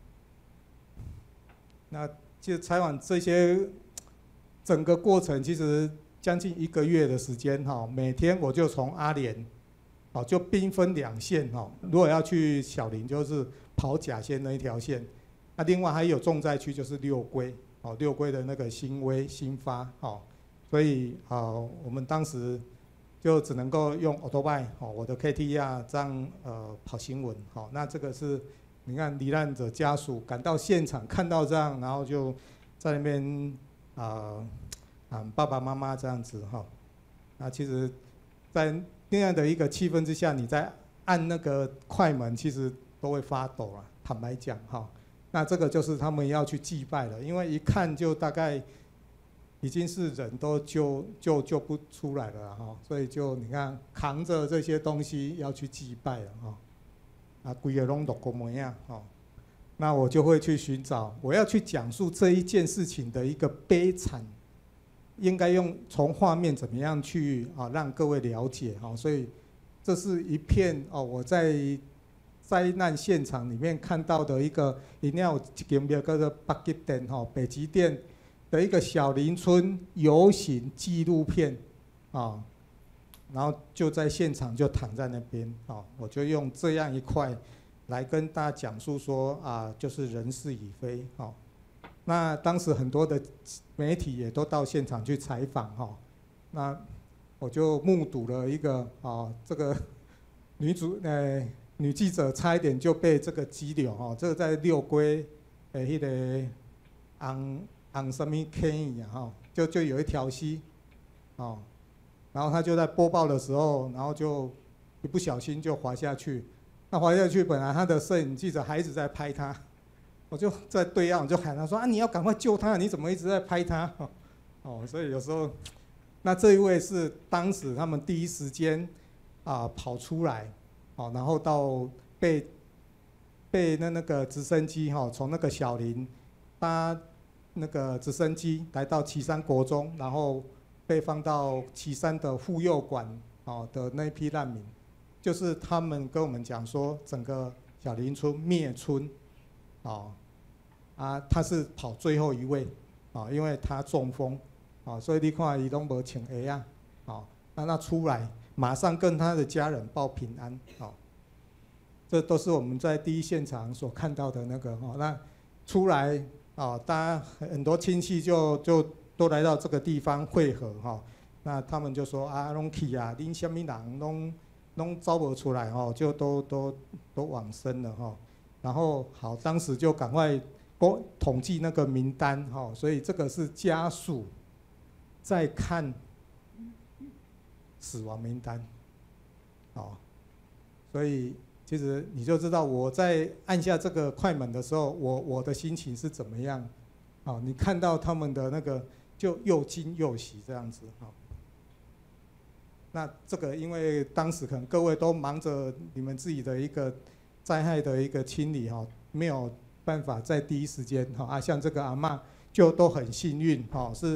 那。其实采访这些整个过程，其实将近一个月的时间哈，每天我就从阿莲，哦就兵分两线哈。如果要去小林，就是跑甲线那一条线，那另外还有重灾区就是六龟，哦六龟的那个新威新发，哦，所以啊我们当时就只能够用 Autobike 哦，我的 K T R 这样呃跑新闻，好，那这个是。你看罹难者家属赶到现场，看到这样，然后就在那边啊啊爸爸妈妈这样子哈。那其实，在那样的一个气氛之下，你在按那个快门，其实都会发抖啊。坦白讲哈，那这个就是他们要去祭拜了，因为一看就大概已经是人都救救救不出来了哈，所以就你看扛着这些东西要去祭拜了哈。啊，规个拢落个模样哦，那我就会去寻找，我要去讲述这一件事情的一个悲惨，应该用从画面怎么样去啊让各位了解哈，所以这是一片哦我在灾难现场里面看到的一个，一定要有一间叫做北极店哈北极店的一个小林村游行纪录片啊。然后就在现场就躺在那边啊，我就用这样一块来跟大家讲述说啊，就是人事已非啊。那当时很多的媒体也都到现场去采访哈，那我就目睹了一个啊，这个女主呃女记者差一点就被这个激流哈，这个在六龟呃迄个昂昂什么坑呀哈，就就有一条溪哦。然后他就在播报的时候，然后就一不小心就滑下去。那滑下去，本来他的摄影记者还一直在拍他，我就在对岸，我就喊他说：“啊，你要赶快救他！你怎么一直在拍他？”哦，所以有时候，那这一位是当时他们第一时间啊跑出来，哦，然后到被被那那个直升机哈从那个小林搭那个直升机来到旗山国中，然后。被放到旗山的妇幼馆哦的那批难民，就是他们跟我们讲说，整个小林村灭村，哦，啊，他是跑最后一位，啊，因为他中风，啊，所以你看伊拢无穿鞋啊，啊，那他出来马上跟他的家人报平安，啊，这都是我们在第一现场所看到的那个，哦，那出来啊，大家很多亲戚就就。都来到这个地方汇合哈，那他们就说啊，拢去啊，恁什么人拢拢招不出来哈，就都都都往生了哈。然后好，当时就赶快统统计那个名单哈，所以这个是家属在看死亡名单，哦，所以其实你就知道我在按下这个快门的时候，我我的心情是怎么样，哦，你看到他们的那个。就又惊又喜这样子哈，那这个因为当时可能各位都忙着你们自己的一个灾害的一个清理哈，没有办法在第一时间哈啊，像这个阿嬷就都很幸运哈，是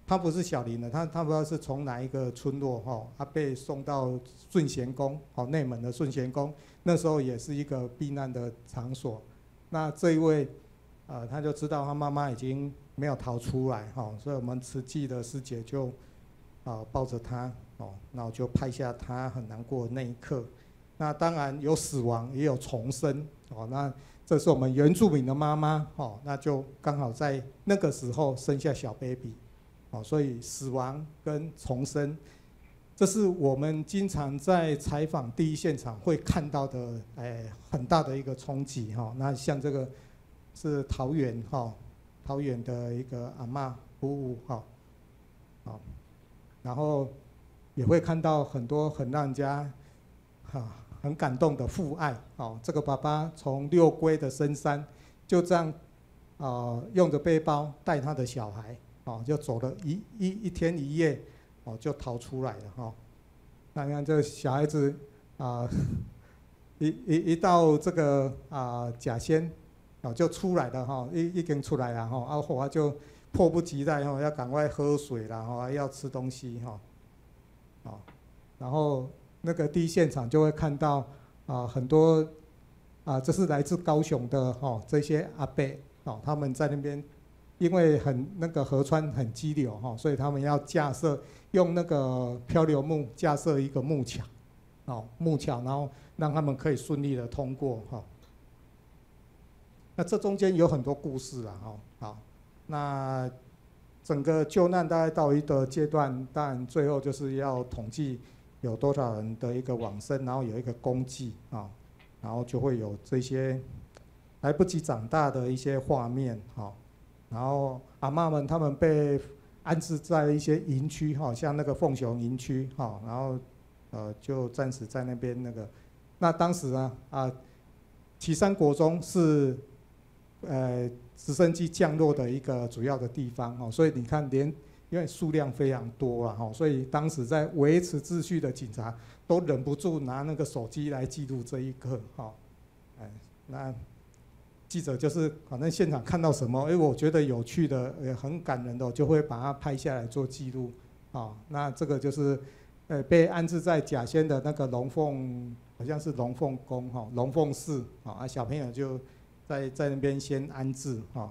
他不是小林的，他他不知道是从哪一个村落哈，他被送到顺贤宫，哦，内门的顺贤宫，那时候也是一个避难的场所。那这一位，呃，他就知道他妈妈已经没有逃出来哈，所以我们慈济的师姐就啊抱着他哦，然后就拍下他很难过的那一刻。那当然有死亡，也有重生哦。那这是我们原住民的妈妈哦，那就刚好在那个时候生下小 baby。哦，所以死亡跟重生，这是我们经常在采访第一现场会看到的，哎，很大的一个冲击哈。那像这个是桃园哈，桃园的一个阿嬷服务哈，好，然后也会看到很多很让人家哈很感动的父爱哦。这个爸爸从六龟的深山就这样啊、呃，用着背包带他的小孩。哦，就走了一一一天一夜，哦，就逃出来了哈、哦。那你看这小孩子啊、呃，一一一到这个啊、呃、甲仙，哦就出来了哈、哦，一已经出来了哈、哦，啊火就迫不及待哈、哦，要赶快喝水啦哈、哦，要吃东西哈、哦，哦，然后那个第一现场就会看到啊、呃、很多啊、呃，这是来自高雄的哈、哦、这些阿伯哦，他们在那边。因为很那个河川很激流哈，所以他们要架设用那个漂流木架设一个木桥，哦木桥，然后让他们可以顺利的通过哈。那这中间有很多故事啦哈，好，那整个救难大概到一个阶段，当然最后就是要统计有多少人的一个往生，然后有一个公祭啊，然后就会有这些来不及长大的一些画面哈。然后阿嬷们他们被安置在一些营区哈，像那个凤雄营区哈，然后呃就暂时在那边那个。那当时呢啊，旗山国中是呃直升机降落的一个主要的地方哦，所以你看连因为数量非常多了哈，所以当时在维持秩序的警察都忍不住拿那个手机来记录这一刻哈，哎那。记者就是反正现场看到什么，哎，我觉得有趣的、也很感人的，我就会把它拍下来做记录，啊、哦，那这个就是，呃，被安置在甲仙的那个龙凤，好像是龙凤宫哈，龙凤寺啊，小朋友就在在那边先安置哈，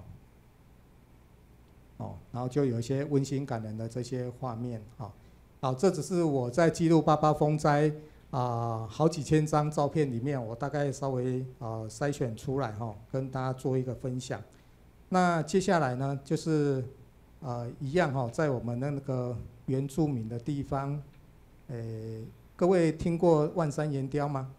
哦，然后就有一些温馨感人的这些画面啊，好，这只是我在记录八八风灾。啊、呃，好几千张照片里面，我大概稍微啊、呃、筛选出来哈，跟大家做一个分享。那接下来呢，就是啊、呃、一样哈，在我们的那个原住民的地方，诶，各位听过万山岩雕吗？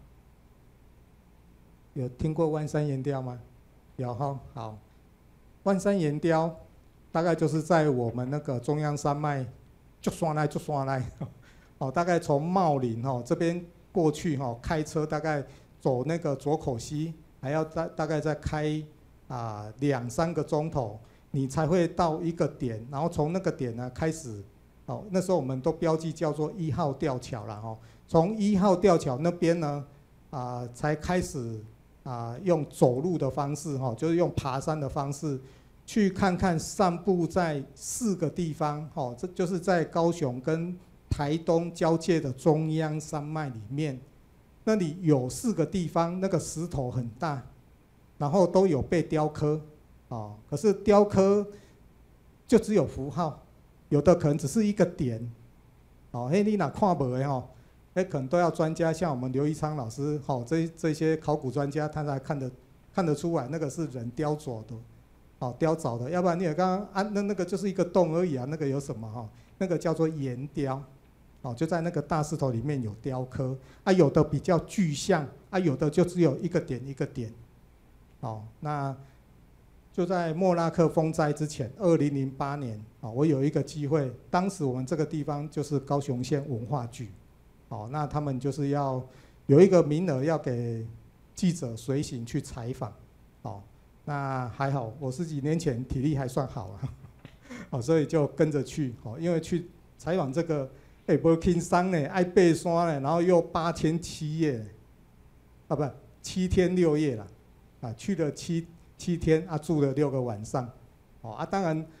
有听过万山岩雕吗？有哈，好。万山岩雕大概就是在我们那个中央山脉，就刷来就刷来。哦，大概从茂林哦这边过去哈、哦，开车大概走那个左口溪，还要大大概再开啊两三个钟头，你才会到一个点，然后从那个点呢开始，哦，那时候我们都标记叫做一号吊桥了哦，从一号吊桥那边呢，啊才开始啊用走路的方式哈、哦，就是用爬山的方式，去看看散布在四个地方哦，这就是在高雄跟台东交界的中央山脉里面，那里有四个地方，那个石头很大，然后都有被雕刻，哦，可是雕刻就只有符号，有的可能只是一个点，哦，嘿，你哪看不的吼，哎，可能都要专家，像我们刘一昌老师，吼，这这些考古专家，他才看得看得出来，那个是人雕琢的，哦，雕凿的，要不然你也刚刚啊，那那个就是一个洞而已啊，那个有什么哈？那个叫做岩雕。哦，就在那个大石头里面有雕刻，啊，有的比较具象，啊，有的就只有一个点一个点，哦，那就在莫拉克风灾之前，二零零八年，啊、哦，我有一个机会，当时我们这个地方就是高雄县文化局，哦，那他们就是要有一个名额要给记者随行去采访，哦，那还好，我十几年前体力还算好啊，哦，所以就跟着去，哦，因为去采访这个。哎，不轻松呢，爱爬山呢，然后又八天七夜，啊不，七天六夜啦，啊去了七七天啊，住了六个晚上，哦啊，当然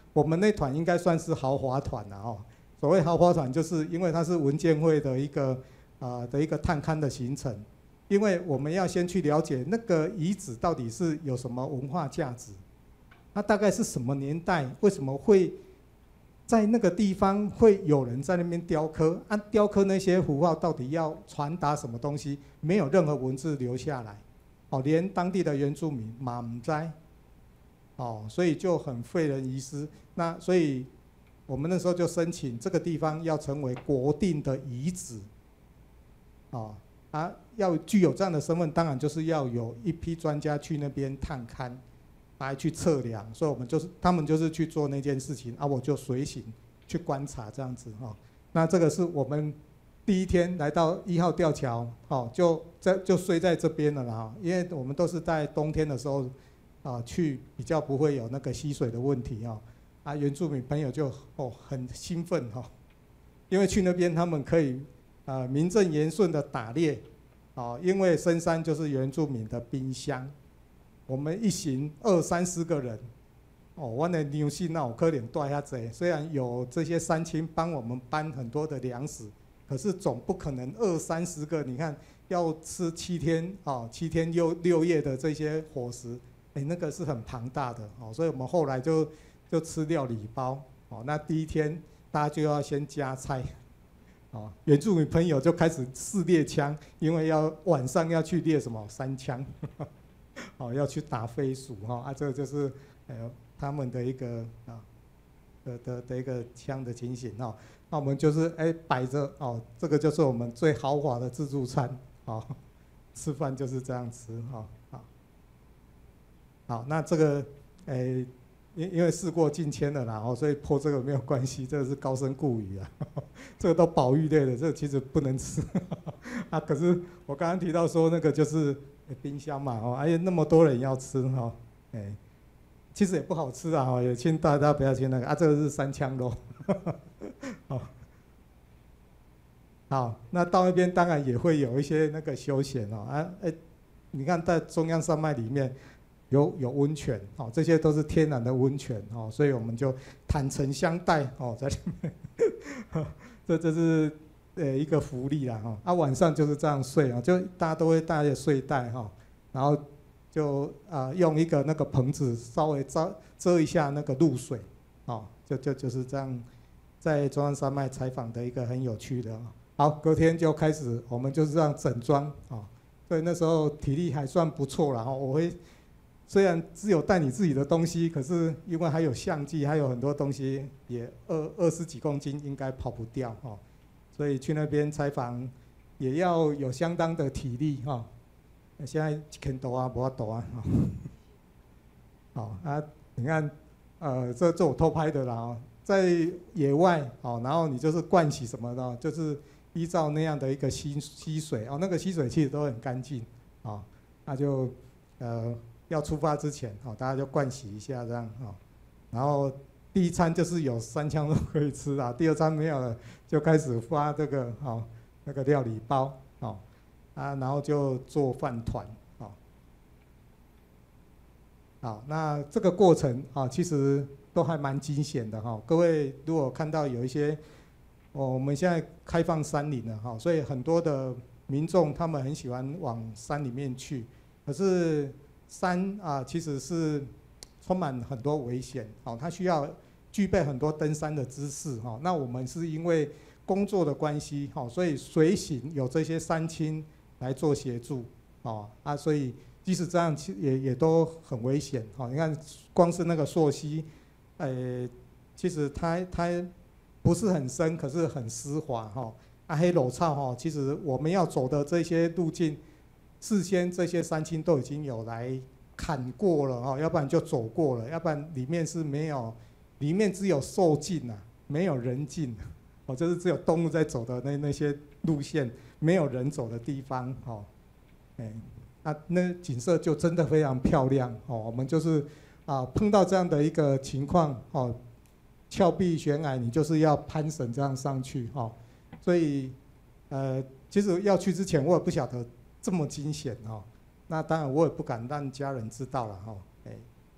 我们那团应该算是豪华团了哦。所谓豪华团，就是因为它是文建会的一个啊、呃、的一个探勘的行程，因为我们要先去了解那个遗址到底是有什么文化价值，它大概是什么年代，为什么会在那个地方会有人在那边雕刻？按、啊、雕刻那些符号到底要传达什么东西？没有任何文字留下来，哦，连当地的原住民嘛不知道，哦，所以就很废人遗失。那所以我们那时候就申请这个地方要成为国定的遗址，哦啊，要具有这样的身份，当然就是要有一批专家去那边探勘。来去测量，所以我们就是他们就是去做那件事情啊，我就随行去观察这样子哈、哦。那这个是我们第一天来到一号吊桥，哦，就在就睡在这边了啦，因为我们都是在冬天的时候啊去，比较不会有那个吸水的问题哦。啊，原住民朋友就哦很兴奋哈、哦，因为去那边他们可以啊名正言顺的打猎，哦，因为深山就是原住民的冰箱。我们一行二三十个人，哦，我的牛系那我可怜带下子，虽然有这些山青帮我们搬很多的粮食，可是总不可能二三十个，你看要吃七天哦，七天六六夜的这些伙食，哎，那个是很庞大的哦，所以我们后来就就吃料理包哦，那第一天大家就要先加菜，哦，原住民朋友就开始试猎枪，因为要晚上要去猎什么山枪。哦，要去打飞鼠哈啊，这个就是呃他们的一个啊的的的一个枪的情形哈。那我们就是哎摆着哦，这个就是我们最豪华的自助餐哦，吃饭就是这样吃哈好。好，那这个哎因因为事过境迁了啦哦，所以破这个没有关系，这个是高深固语啊，这个都保育类的，这个其实不能吃啊。可是我刚刚提到说那个就是。冰箱嘛，哦，而且那么多人要吃哈，哎，其实也不好吃啊，也请大家不要去那个啊，这个是山羌肉，好，好，那到那边当然也会有一些那个休闲哦，啊，哎，你看在中央山脉里面有有温泉，哦，这些都是天然的温泉哦，所以我们就坦诚相待哦，在里面，这这是。呃，一个福利啦哈，啊晚上就是这样睡啊，就大家都会带着睡袋哈，然后就啊、呃、用一个那个棚子稍微遮遮一下那个露水，哦，就就就是这样，在中央山脉采访的一个很有趣的。好，隔天就开始我们就是这样整装啊，所以那时候体力还算不错啦哈，我会虽然只有带你自己的东西，可是因为还有相机，还有很多东西，也二二十几公斤应该跑不掉哈。所以去那边采访，也要有相当的体力哈。现在肯多啊，不要多啊。好啊，你看，呃，这这我偷拍的啦，在野外哦，然后你就是盥洗什么的，就是依照那样的一个溪溪水哦，那个溪水其实都很干净啊，那就呃要出发之前哦，大家就盥洗一下这样哦，然后。第一餐就是有山羌肉可以吃啊，第二餐没有了，就开始发这个哦那个料理包哦啊，然后就做饭团哦。好，那这个过程啊，其实都还蛮惊险的哈。各位如果看到有一些，哦，我们现在开放山林了哈，所以很多的民众他们很喜欢往山里面去，可是山啊其实是。充满很多危险，哦，它需要具备很多登山的知识，哈。那我们是因为工作的关系，哈，所以随行有这些山青来做协助，哦，啊，所以即使这样，其也也都很危险，哈。你看，光是那个溯溪，呃，其实它它不是很深，可是很湿滑，哈。啊，黑裸草，哈，其实我们要走的这些路径，事先这些山青都已经有来。砍过了哈，要不然就走过了，要不然里面是没有，里面只有兽径啊，没有人径，哦，就是只有动物在走的那那些路线，没有人走的地方，哦，哎，那那景色就真的非常漂亮哦。我们就是啊碰到这样的一个情况哦，峭壁悬崖，你就是要攀绳这样上去哦，所以呃，其实要去之前我也不晓得这么惊险哦。那当然，我也不敢让家人知道了哈，哎，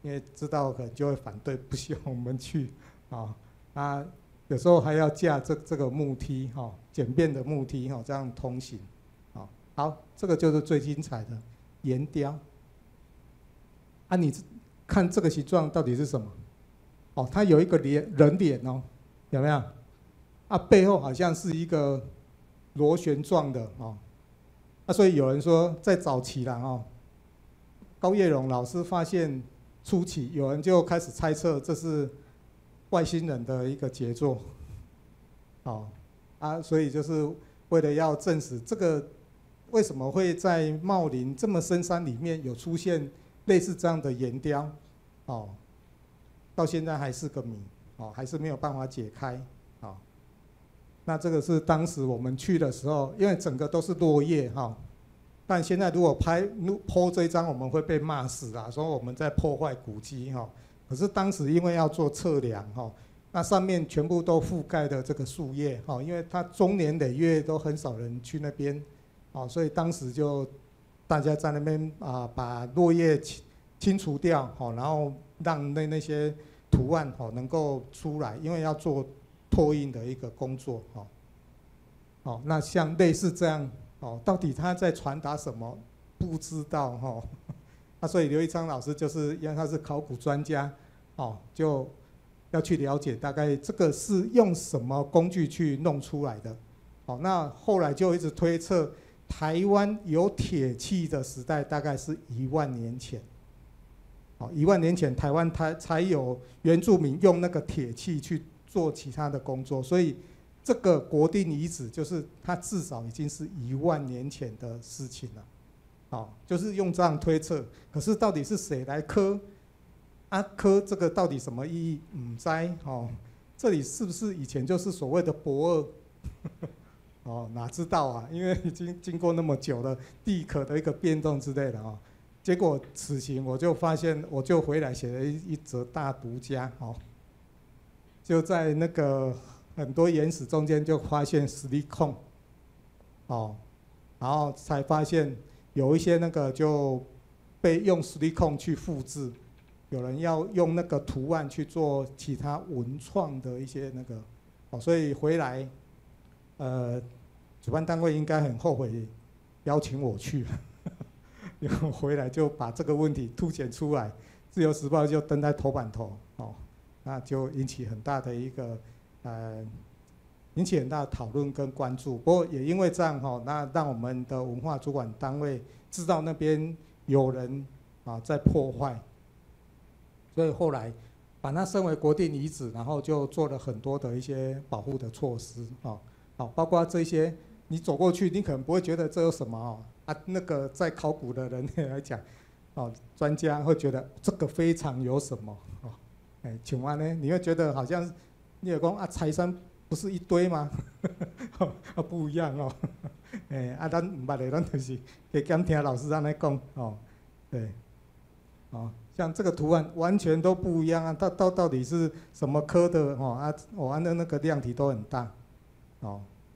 因为知道可能就会反对，不希望我们去啊。啊，有时候还要架这这个木梯哈、哦，简便的木梯哈、哦，这样通行。啊，好，这个就是最精彩的岩雕。啊，你看这个形状到底是什么？哦，它有一个脸人脸哦，有没有？啊，背后好像是一个螺旋状的哦。啊，所以有人说在早期啦哦，高叶荣老师发现初期，有人就开始猜测这是外星人的一个杰作。哦，啊，所以就是为了要证实这个为什么会在茂林这么深山里面有出现类似这样的岩雕，哦，到现在还是个谜，哦，还是没有办法解开，哦。那这个是当时我们去的时候，因为整个都是落叶哈、哦，但现在如果拍 po 这一张，我们会被骂死啊，说我们在破坏古迹哈、哦。可是当时因为要做测量哈、哦，那上面全部都覆盖的这个树叶哈、哦，因为它终年累月都很少人去那边，哦，所以当时就大家在那边啊把落叶清清除掉，哦，然后让那那些图案哦能够出来，因为要做拓印的一个工作，哦，哦，那像类似这样，哦，到底他在传达什么？不知道哈，哦，那所以刘一昌老师就是因为他是考古专家，哦，就要去了解大概这个是用什么工具去弄出来的，哦，那后来就一直推测，台湾有铁器的时代大概是一万年前。哦，一万年前台湾才才有原住民用那个铁器去做其他的工作，所以这个国定遗址就是它至少已经是一万年前的事情了。哦，就是用这样推测，可是到底是谁来刻？啊，刻这个到底什么意义？唔知哦，这里是不是以前就是所谓的博二？哦，哪知道啊？因为已经经过那么久了，地壳的一个变动之类的哦。结果此行我就发现，我就回来写了一一则大独家哦，就在那个很多岩石中间就发现实力控，哦，然后才发现有一些那个就被用实力控去复制，有人要用那个图案去做其他文创的一些那个，哦，所以回来，呃，主办单位应该很后悔邀请我去。然后回来就把这个问题凸显出来，《自由时报》就登在头版头，哦，那就引起很大的一个呃，引起很大的讨论跟关注。不过也因为这样哈，那让我们的文化主管单位知道那边有人啊在破坏，所以后来把它升为国定遗址，然后就做了很多的一些保护的措施啊，好，包括这些你走过去，你可能不会觉得这有什么哦。啊，那个在考古的人来讲，哦，专家会觉得这个非常有什么哦，哎，请问呢，你会觉得好像你有讲啊，柴山不是一堆吗？啊，不一样哦，哎，啊，咱唔捌的，咱就是给监听老师让来讲哦，对，哦，像这个图案完全都不一样啊，到到到底是什么科的哦啊，我按的那个量体都很大，哦。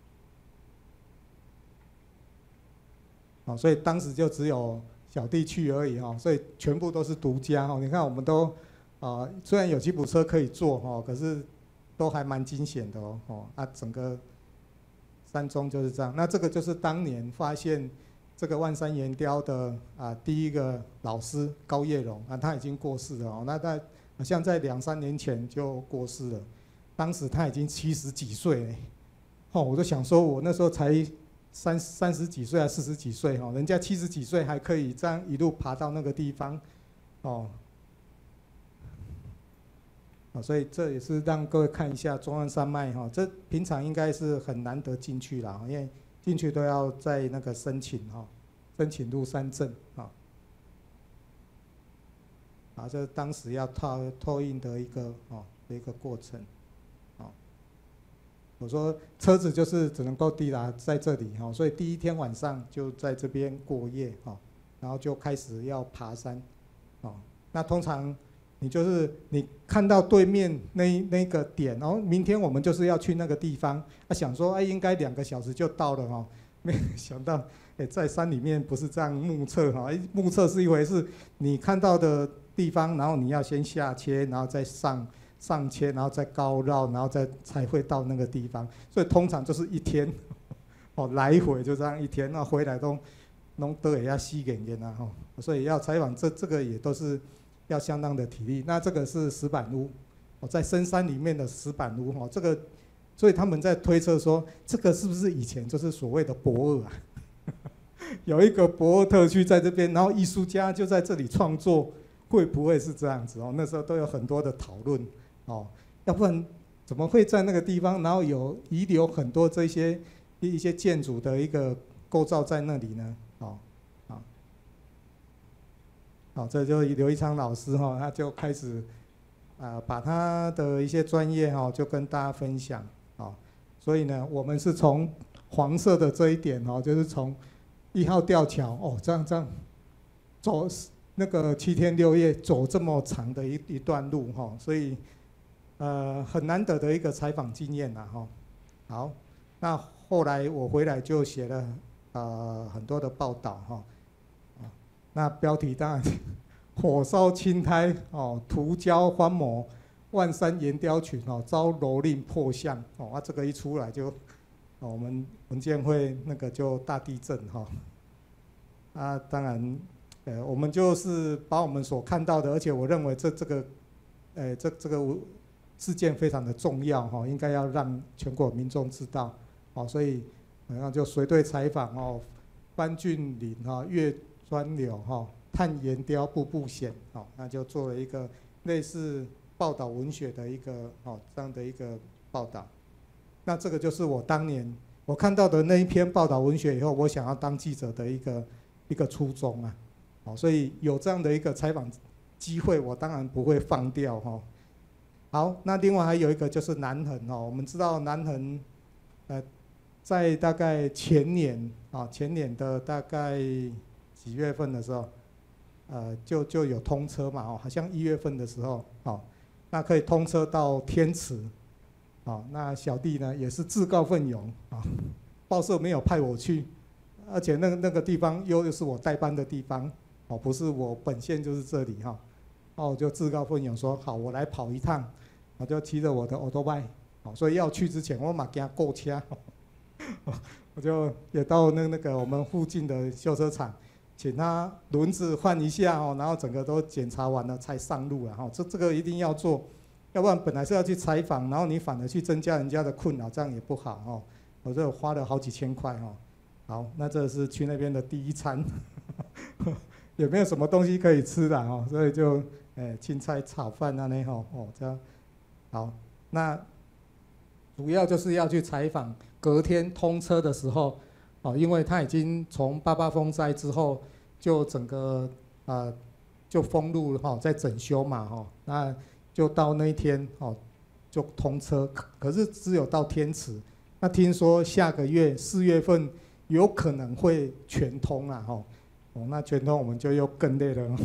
哦，所以当时就只有小弟去而已哈，所以全部都是独家哈。你看我们都，啊，虽然有吉普车可以坐哈，可是都还蛮惊险的哦。哦，啊，整个山中就是这样。那这个就是当年发现这个万山岩雕的啊第一个老师高叶荣啊，他已经过世了哦。那在好像在两三年前就过世了，当时他已经七十几岁，哦，我就想说我那时候才。三三十几岁还四十几岁哈，人家七十几岁还可以这样一路爬到那个地方，哦，啊，所以这也是让各位看一下中央山脉哈，这平常应该是很难得进去啦，因为进去都要在那个申请哈，申请入山证啊，啊，这是当时要拓拓印的一个哦的一个过程。我说车子就是只能够抵达在这里哈，所以第一天晚上就在这边过夜哈，然后就开始要爬山，哦，那通常你就是你看到对面那那个点，然后明天我们就是要去那个地方，啊想说哎应该两个小时就到了哈， 没想到，哎，在山里面不是这样目测哈，目测是一回事，你看到的地方，然后你要先下切，然后再上上切，然后再高绕，然后再才会到那个地方，所以通常就是一天，哦，来回就这样一天，那回来都弄得也要吸眼眼啊哈，所以要采访这这个也都是要相当的体力。那这个是石板屋，哦，在深山里面的石板屋哈，这个。所以他们在推测说，这个是不是以前就是所谓的博尔啊？有一个博尔特区在这边，然后艺术家就在这里创作，会不会是这样子哦？那时候都有很多的讨论哦，要不然怎么会在那个地方，然后有遗留很多这些一些建筑的一个构造在那里呢？哦，好，好，这就刘一昌老师哈，他就开始啊、呃、把他的一些专业哈就跟大家分享。啊，所以呢，我们是从黄色的这一点哦，就是从一号吊桥哦，这样这样走那个七天六夜走这么长的一一段路哈，所以呃很难得的一个采访经验呐哈。好，那后来我回来就写了呃很多的报道哈，那标题当然火烧青苔哦，涂胶翻模。万山岩雕群哦，遭蹂躏破相哦，啊，这个一出来就，哦，我们文建会那个就大地震哈，啊，当然，呃，我们就是把我们所看到的，而且我认为这这个，呃，这这个事件非常的重要哈，应该要让全国民众知道，哦，所以，然后就随队采访哦，翻峻岭哈，越川流哈，探岩雕步步险，哦，那就做了一个类似。报道文学的一个哦这样的一个报道，那这个就是我当年我看到的那一篇报道文学以后，我想要当记者的一个一个初衷啊，哦，所以有这样的一个采访机会，我当然不会放掉哈。好，那另外还有一个就是南横哦，我们知道南横，呃，在大概前年啊前年的大概几月份的时候，呃就就有通车嘛哦，好像一月份的时候哦。那可以通车到天池，啊，那小弟呢也是自告奋勇啊，报社没有派我去，而且那个那个地方又又是我代班的地方，哦，不是我本县就是这里哈，哦，我就自告奋勇说好，我来跑一趟，我就骑着我的 autobike， 哦，所以要去之前我马给他购车，我就也到那那个我们附近的修车厂。请他轮子换一下哦，然后整个都检查完了才上路啊！哈，这这个一定要做，要不然本来是要去采访，然后你反而去增加人家的困扰，这样也不好哦。我这花了好几千块哦。好，那这是去那边的第一餐，也没有什么东西可以吃的哦，所以就诶青菜炒饭啊那吼哦这样。好，那主要就是要去采访隔天通车的时候。哦，因为他已经从八八风灾之后，就整个呃就封路了哈，在整修嘛哈，那就到那一天哦就通车，可是只有到天池，那听说下个月四月份有可能会全通啊哈，哦那全通我们就又更累了，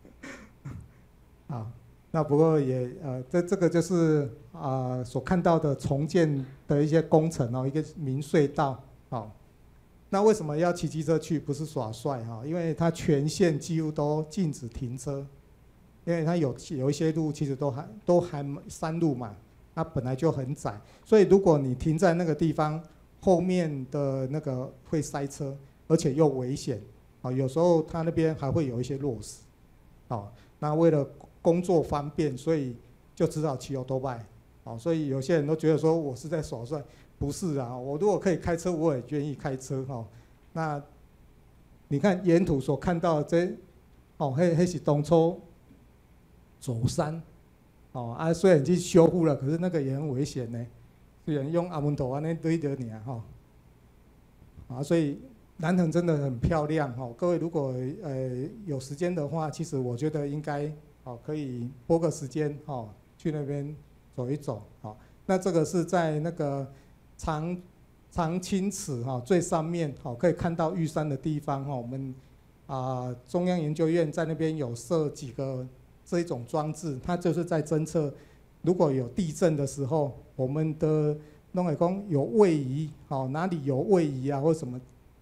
啊，那不过也呃这这个就是啊、呃、所看到的重建的一些工程哦，一个明隧道哦。那为什么要骑机车去？不是耍帅哈，因为它全线几乎都禁止停车，因为它有有一些路其实都还都还山路嘛，它本来就很窄，所以如果你停在那个地方，后面的那个会塞车，而且又危险啊。有时候它那边还会有一些落石，啊，那为了工作方便，所以就只好骑autobike，啊，所以有些人都觉得说我是在耍帅。不是啊，我如果可以开车，我也愿意开车哈。那你看沿途所看到的这，哦，那那是当初走山，哦啊，虽然已经修复了，可是那个也很危险呢。虽然用阿门头安尼对着你啊哈，啊，所以南横真的很漂亮哈。各位如果呃有时间的话，其实我觉得应该哦可以拨个时间哦去那边走一走啊。那这个是在那个。长长青池哈最上面好可以看到玉山的地方哈，我们啊中央研究院在那边有设几个这一种装置，它就是在侦测如果有地震的时候，我们的弄来讲有位移哦哪里有位移啊或什么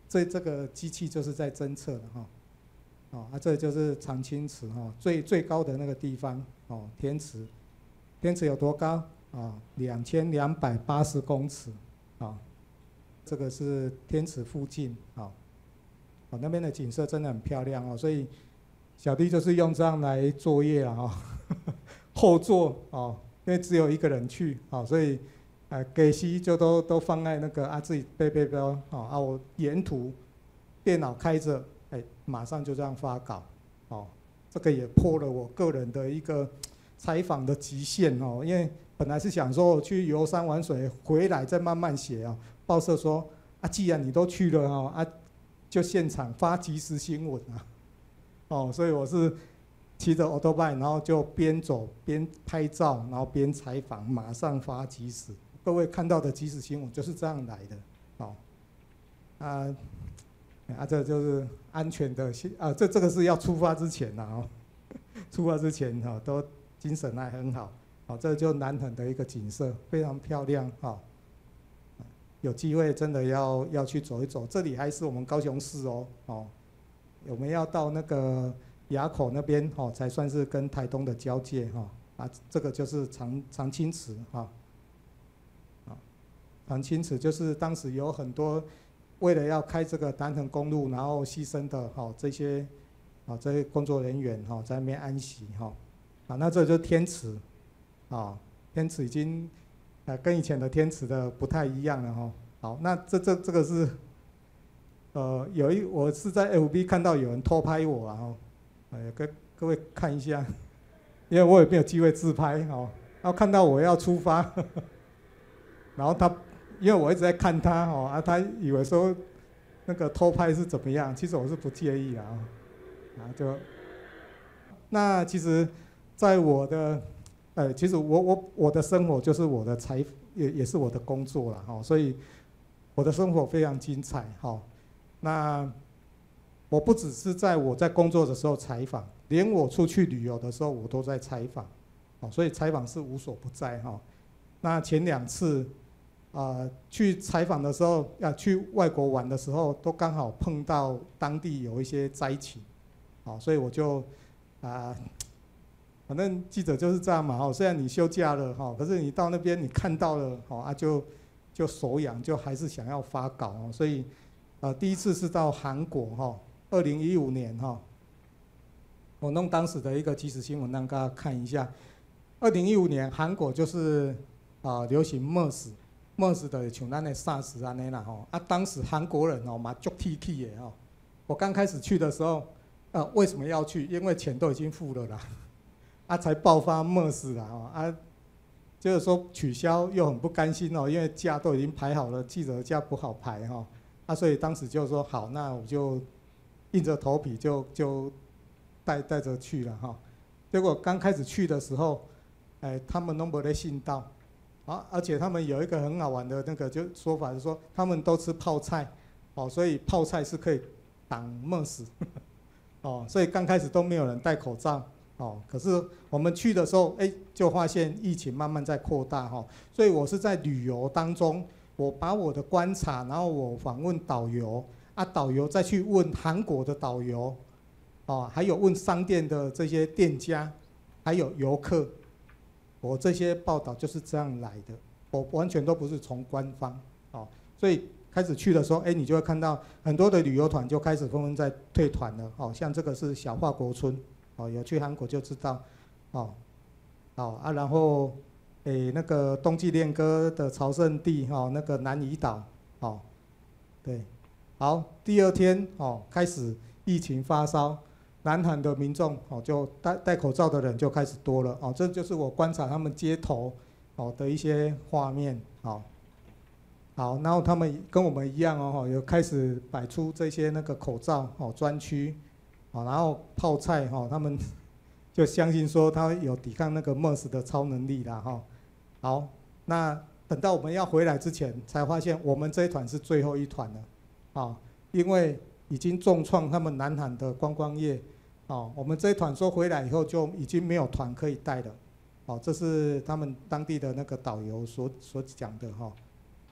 这这个机器就是在侦测的哈。哦，啊，这就是长青池哈，最最高的那个地方哦，天池，天池有多高啊？两千两百八十公尺啊，这个是天池附近啊，哦，那边的景色真的很漂亮哦，所以小弟就是用这样来作业啊，哦、后座哦，因为只有一个人去啊，所以呃，给息就都都放在那个啊自己背背包啊，啊我沿途电脑开着。哎，马上就这样发稿，哦，这个也破了我个人的一个采访的极限哦，因为本来是想说我去游山玩水，回来再慢慢写啊。报社说啊，既然你都去了哈，啊，就现场发即时新闻啊，哦，所以我是骑着 Autobike， 然後就边走边拍照，然后边采访，马上发即时。各位看到的即时新闻就是这样来的，哦，啊。啊，这就是安全的啊，这这个是要出发之前呐哦，出发之前哈、哦、都精神还很好，好、哦，这就南横的一个景色，非常漂亮哈、哦。有机会真的要要去走一走，这里还是我们高雄市哦哦，我们要到那个垭口那边哦，才算是跟台东的交界哈、哦、啊，这个就是长长青池哈，啊，长青池就是当时有很多。为了要开这个南横公路，然后牺牲的哈、哦、这些啊、哦、这些工作人员哈、哦、在那边安息哈、哦、啊，那这就是天池啊、哦，天池已经呃跟以前的天池的不太一样了哈、哦。好，那这这这个是呃有一我是在 F B 看到有人偷拍我啊，呃跟各位看一下，因为我也没有机会自拍哦，然后看到我要出发，呵呵然后他。因为我一直在看他哦，啊，他以为说那个偷拍是怎么样，其实我是不介意啊，啊就，那其实，在我的，呃，其实我我我的生活就是我的财也也是我的工作了哈，所以我的生活非常精彩哈。那我不只是在我在工作的时候采访，连我出去旅游的时候我都在采访，哦，所以采访是无所不在哈。那前两次。啊、呃，去采访的时候，要、啊、去外国玩的时候，都刚好碰到当地有一些灾情，好，所以我就啊、呃，反正记者就是这样嘛，哈，虽然你休假了哈，可是你到那边你看到了，好啊就就手痒，就还是想要发稿哦，所以啊、呃，第一次是到韩国哈，二零一五年哈，我弄当时的一个即时新闻让大家看一下，二零一五年韩国就是啊、呃、流行 MERS。MERS 的像咱的 SARS 安尼啦吼，啊当时韩国人哦嘛足铁气的吼，我刚开始去的时候，呃为什么要去？因为钱都已经付了啦，啊才爆发 MERS 啦吼，啊就是说取消又很不甘心哦，因为假都已经排好了，记者假不好排哈，啊所以当时就说好，那我就硬着头皮就就带带着去了哈，结果刚开始去的时候，哎他们都没得信到。啊，而且他们有一个很好玩的那个就说法是说，他们都吃泡菜，哦，所以泡菜是可以挡 MERS， 哦，所以刚开始都没有人戴口罩，哦，可是我们去的时候，哎，就发现疫情慢慢在扩大哈、哦，所以我是在旅游当中，我把我的观察，然后我访问导游，啊，导游再去问韩国的导游，哦，还有问商店的这些店家，还有游客。我这些报道就是这样来的，我完全都不是从官方，哦，所以开始去的时候，哎，你就会看到很多的旅游团就开始纷纷在退团了，哦，像这个是小华国村，哦，有去韩国就知道，哦，好啊，然后，哎，那个冬季恋歌的朝圣地，哈、哦，那个南怡岛，哦，对，好，第二天，哦，开始疫情发烧。南韩的民众哦，就戴戴口罩的人就开始多了哦，这就是我观察他们街头哦的一些画面哦。好，然后他们跟我们一样哦，有开始摆出这些那个口罩哦专区，哦，然后泡菜哈，他们就相信说他有抵抗那个 MERS 的超能力啦哈。好，那等到我们要回来之前，才发现我们这一团是最后一团了，啊，因为已经重创他们南韩的观光业。哦，我们这一团说回来以后就已经没有团可以带了，哦，这是他们当地的那个导游所所讲的哈、哦。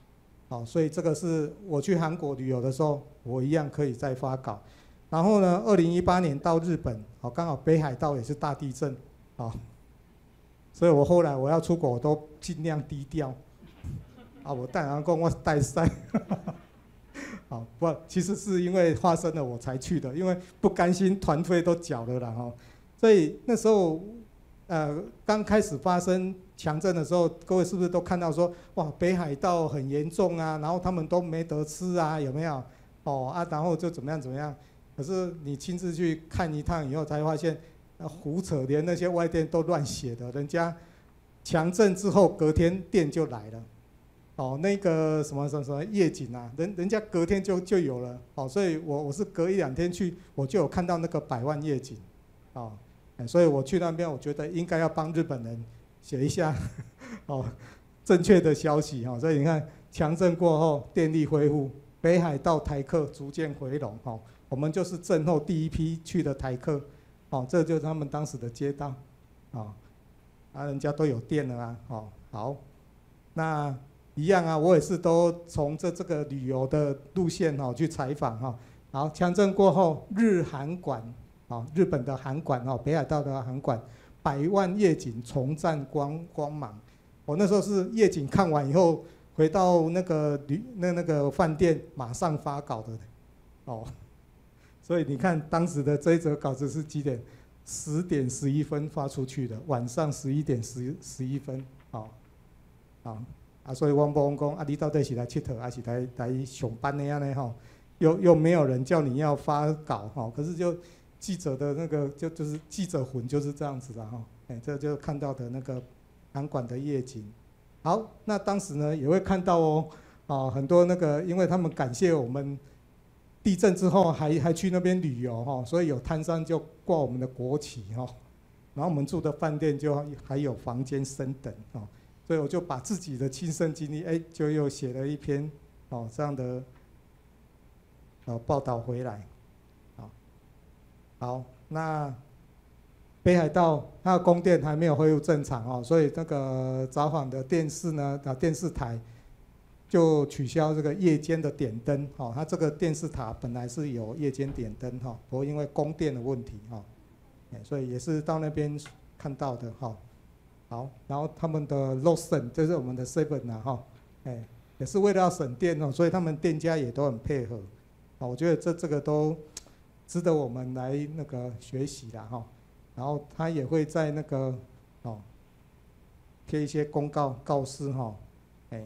哦，所以这个是我去韩国旅游的时候，我一样可以再发稿。然后呢，二零一八年到日本，哦，刚好北海道也是大地震，哦，所以我后来我要出国，我都尽量低调。啊，我带员工我带赛，好不，其实是因为发生了我才去的，因为不甘心团费都缴了啦哈，所以那时候，呃，刚开始发生强震的时候，各位是不是都看到说，哇，北海道很严重啊，然后他们都没得吃啊，有没有？哦啊，然后就怎么样怎么样？可是你亲自去看一趟以后，才发现，啊，胡扯，连那些外电都乱写的，人家强震之后隔天电就来了。哦，那个什么什么什么夜景啊，人人家隔天就就有了，哦，所以我我是隔一两天去，我就有看到那个百万夜景，哦，所以我去那边，我觉得应该要帮日本人写一下，哦，正确的消息哈，所以你看强震过后电力恢复，北海道台客逐渐回笼，哦，我们就是震后第一批去的台客，哦，这就是他们当时的街道，哦，啊，人家都有电了啊，哦，好，那。一样啊，我也是都从这这个旅游的路线哈去采访哈。好，强震过后，日韩馆啊，日本的韩馆哦，北海道的韩馆，百万夜景重绽光光芒。我那时候是夜景看完以后，回到那个旅那那个饭店，马上发稿的哦。所以你看当时的这一则稿子是几点？十点十一分发出去的，晚上十一点十十一分，哦，好。啊，所以汪波翁讲啊，你到底是来佚佗，还是来来上班的样呢？吼，又又没有人叫你要发稿哈，可是就记者的那个就就是记者魂就是这样子的哈，哎，这就看到的那个韩馆的夜景。好，那当时呢也会看到哦，啊，很多那个，因为他们感谢我们地震之后还还去那边旅游哈，所以有摊商就挂我们的国旗哈，然后我们住的饭店就还有房间升等哦。所以我就把自己的亲身经历，哎，就又写了一篇哦这样的呃报道回来，好，好，那北海道它的供电还没有恢复正常哦，所以那个札幌的电视呢，啊电视台就取消这个夜间的点灯，哦，它这个电视塔本来是有夜间点灯哈，不过因为供电的问题哈，所以也是到那边看到的哈。好，然后他们的 Lawson 就是我们的 Seven 啊，哈，哎，也是为了要省电哦，所以他们店家也都很配合，啊，我觉得这这个都值得我们来那个学习啦，哈。然后他也会在那个哦贴一些公告告示哈，哎，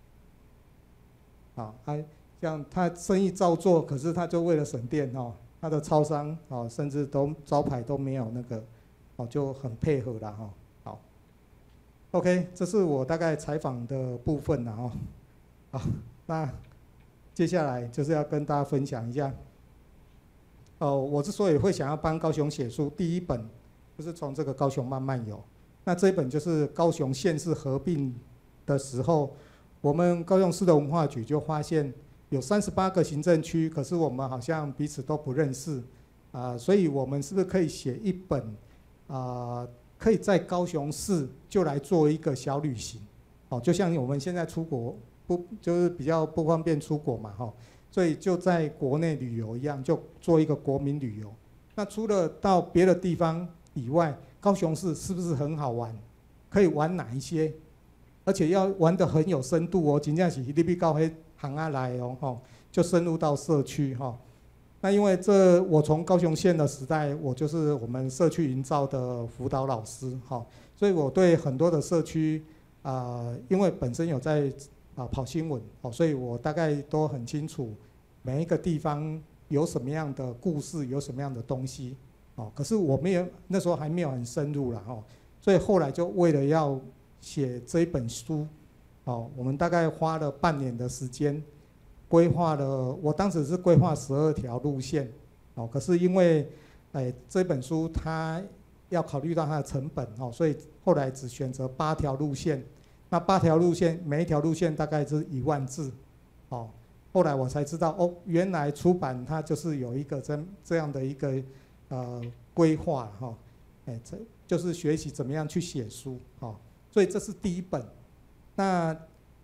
啊，他像他生意照做，可是他就为了省电哦，他的超商哦甚至都招牌都没有那个，哦就很配合啦哈。OK， 这是我大概采访的部分了哦。好，那接下来就是要跟大家分享一下。哦，我之所以会想要帮高雄写书，第一本就是从这个高雄慢慢游。那这一本就是高雄县市合并的时候，我们高雄市的文化局就发现有三十八个行政区，可是我们好像彼此都不认识啊、呃，所以我们是不是可以写一本啊？呃可以在高雄市就来做一个小旅行，哦，就像我们现在出国不就是比较不方便出国嘛，哈，所以就在国内旅游一样，就做一个国民旅游。那除了到别的地方以外，高雄市是不是很好玩？可以玩哪一些？而且要玩得很有深度哦，真正是你比到迄行啊来哦，哈，就深入到社区哈。那因为这我从高雄县的时代，我就是我们社区营造的辅导老师哈，所以我对很多的社区啊、呃，因为本身有在啊、呃、跑新闻哦，所以我大概都很清楚每一个地方有什么样的故事，有什么样的东西哦。可是我没有那时候还没有很深入了哦，所以后来就为了要写这一本书哦，我们大概花了半年的时间。规划了，我当时是规划十二条路线，哦，可是因为，哎，这本书它要考虑到它的成本，哦，所以后来只选择八条路线。那八条路线，每一条路线大概是一万字，哦，后来我才知道，哦，原来出版它就是有一个这这样的一个呃规划，哈，哎，这就是学习怎么样去写书，哦，所以这是第一本。那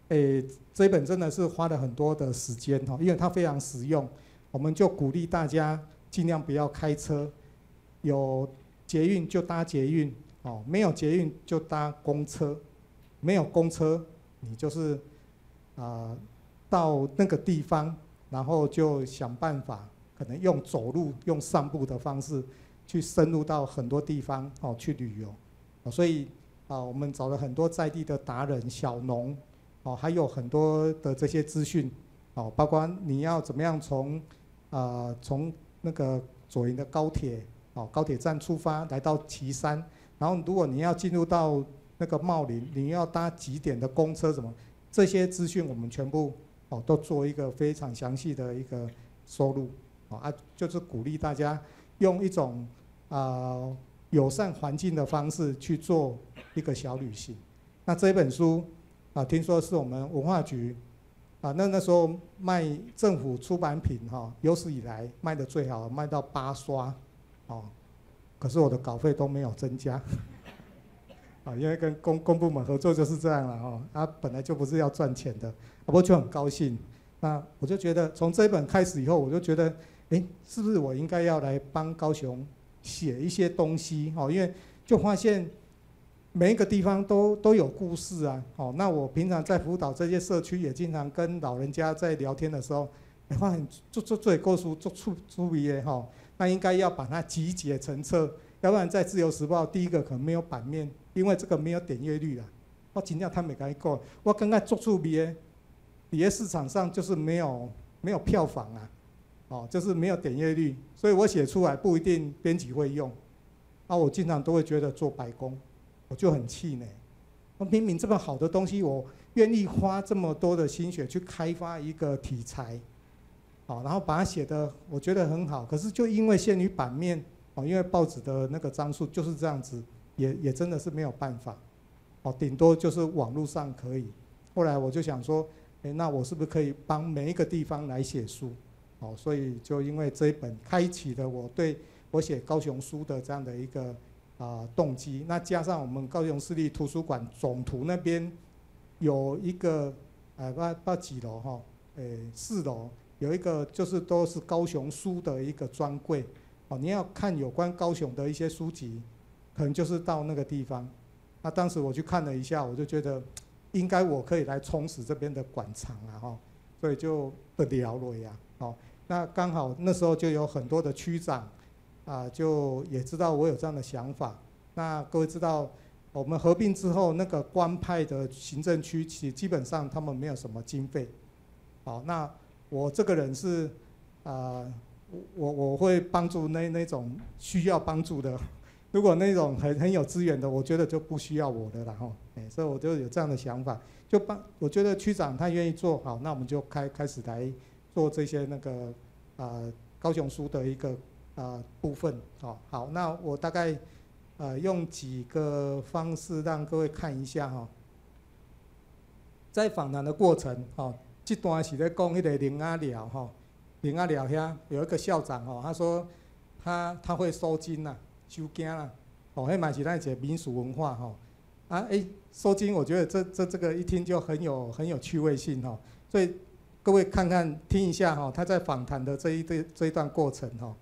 诶，这一本真的是花了很多的时间哈，因为它非常实用，我们就鼓励大家尽量不要开车，有捷运就搭捷运哦，没有捷运就搭公车，没有公车你就是啊、呃、到那个地方，然后就想办法，可能用走路、用散步的方式去深入到很多地方哦去旅游，哦、所以啊我们找了很多在地的达人、小农。哦，还有很多的这些资讯，哦，包括你要怎么样从，啊从那个左营的高铁，哦高铁站出发来到旗山，然后如果你要进入到那个茂林，你要搭几点的公车什么，这些资讯我们全部哦都做一个非常详细的一个收录，哦啊就是鼓励大家用一种啊、呃、友善环境的方式去做一个小旅行。那这本书。啊，听说是我们文化局，啊，那那时候卖政府出版品哈、哦，有史以来卖的最好，卖到八刷，哦，可是我的稿费都没有增加，啊，因为跟公公部门合作就是这样了哈、哦，啊，本来就不是要赚钱的，不过就很高兴，那我就觉得从这一本开始以后，我就觉得，哎，是不是我应该要来帮高雄写一些东西哦，因为就发现。每一个地方都都有故事啊，哦，那我平常在辅导这些社区，也经常跟老人家在聊天的时候，哎，发现做做做故事做出出名哈，那应该要把它集结成册，要不然在自由时报第一个可能没有版面，因为这个没有点阅率啊。我尽量他没敢讲，我刚刚做出名的，底下市场上就是没有没有票房啊，哦，就是没有点阅率，所以我写出来不一定编辑会用，啊，我经常都会觉得做白工。我就很气馁，我明明这么好的东西，我愿意花这么多的心血去开发一个题材，好，然后把它写得我觉得很好，可是就因为限于版面，哦，因为报纸的那个张数就是这样子，也也真的是没有办法，哦，顶多就是网络上可以。后来我就想说，哎，那我是不是可以帮每一个地方来写书？哦，所以就因为这一本开启了我对我写高雄书的这样的一个。啊、呃，动机，那加上我们高雄市立图书馆总图那边有一个，呃，不知道几楼哈，诶，四楼有一个就是都是高雄书的一个专柜，哦，你要看有关高雄的一些书籍，可能就是到那个地方。那当时我去看了一下，我就觉得应该我可以来充实这边的馆藏啊哈，所以就不聊了呀，哦，那刚好那时候就有很多的区长。啊，就也知道我有这样的想法。那各位知道，我们合并之后，那个官派的行政区，其基本上他们没有什么经费。好，那我这个人是，啊、呃，我我会帮助那那种需要帮助的。如果那种很很有资源的，我觉得就不需要我的了哈。哎，所以我就有这样的想法，就帮我觉得区长他愿意做好，那我们就开开始来做这些那个啊、呃、高雄书的一个。呃，部分哦，好，那我大概呃用几个方式让各位看一下哈、哦。在访谈的过程哦，这段是在讲那个林阿寮哈，林阿寮遐有一个校长哦，他说他他会收金呐、啊，收金啦，哦，迄嘛是咱一个民俗文化哈、哦。啊，哎、欸，收金，我觉得这这这个一听就很有很有趣味性哈、哦，所以各位看看听一下哈、哦，他在访谈的这一对这一段过程哈、哦。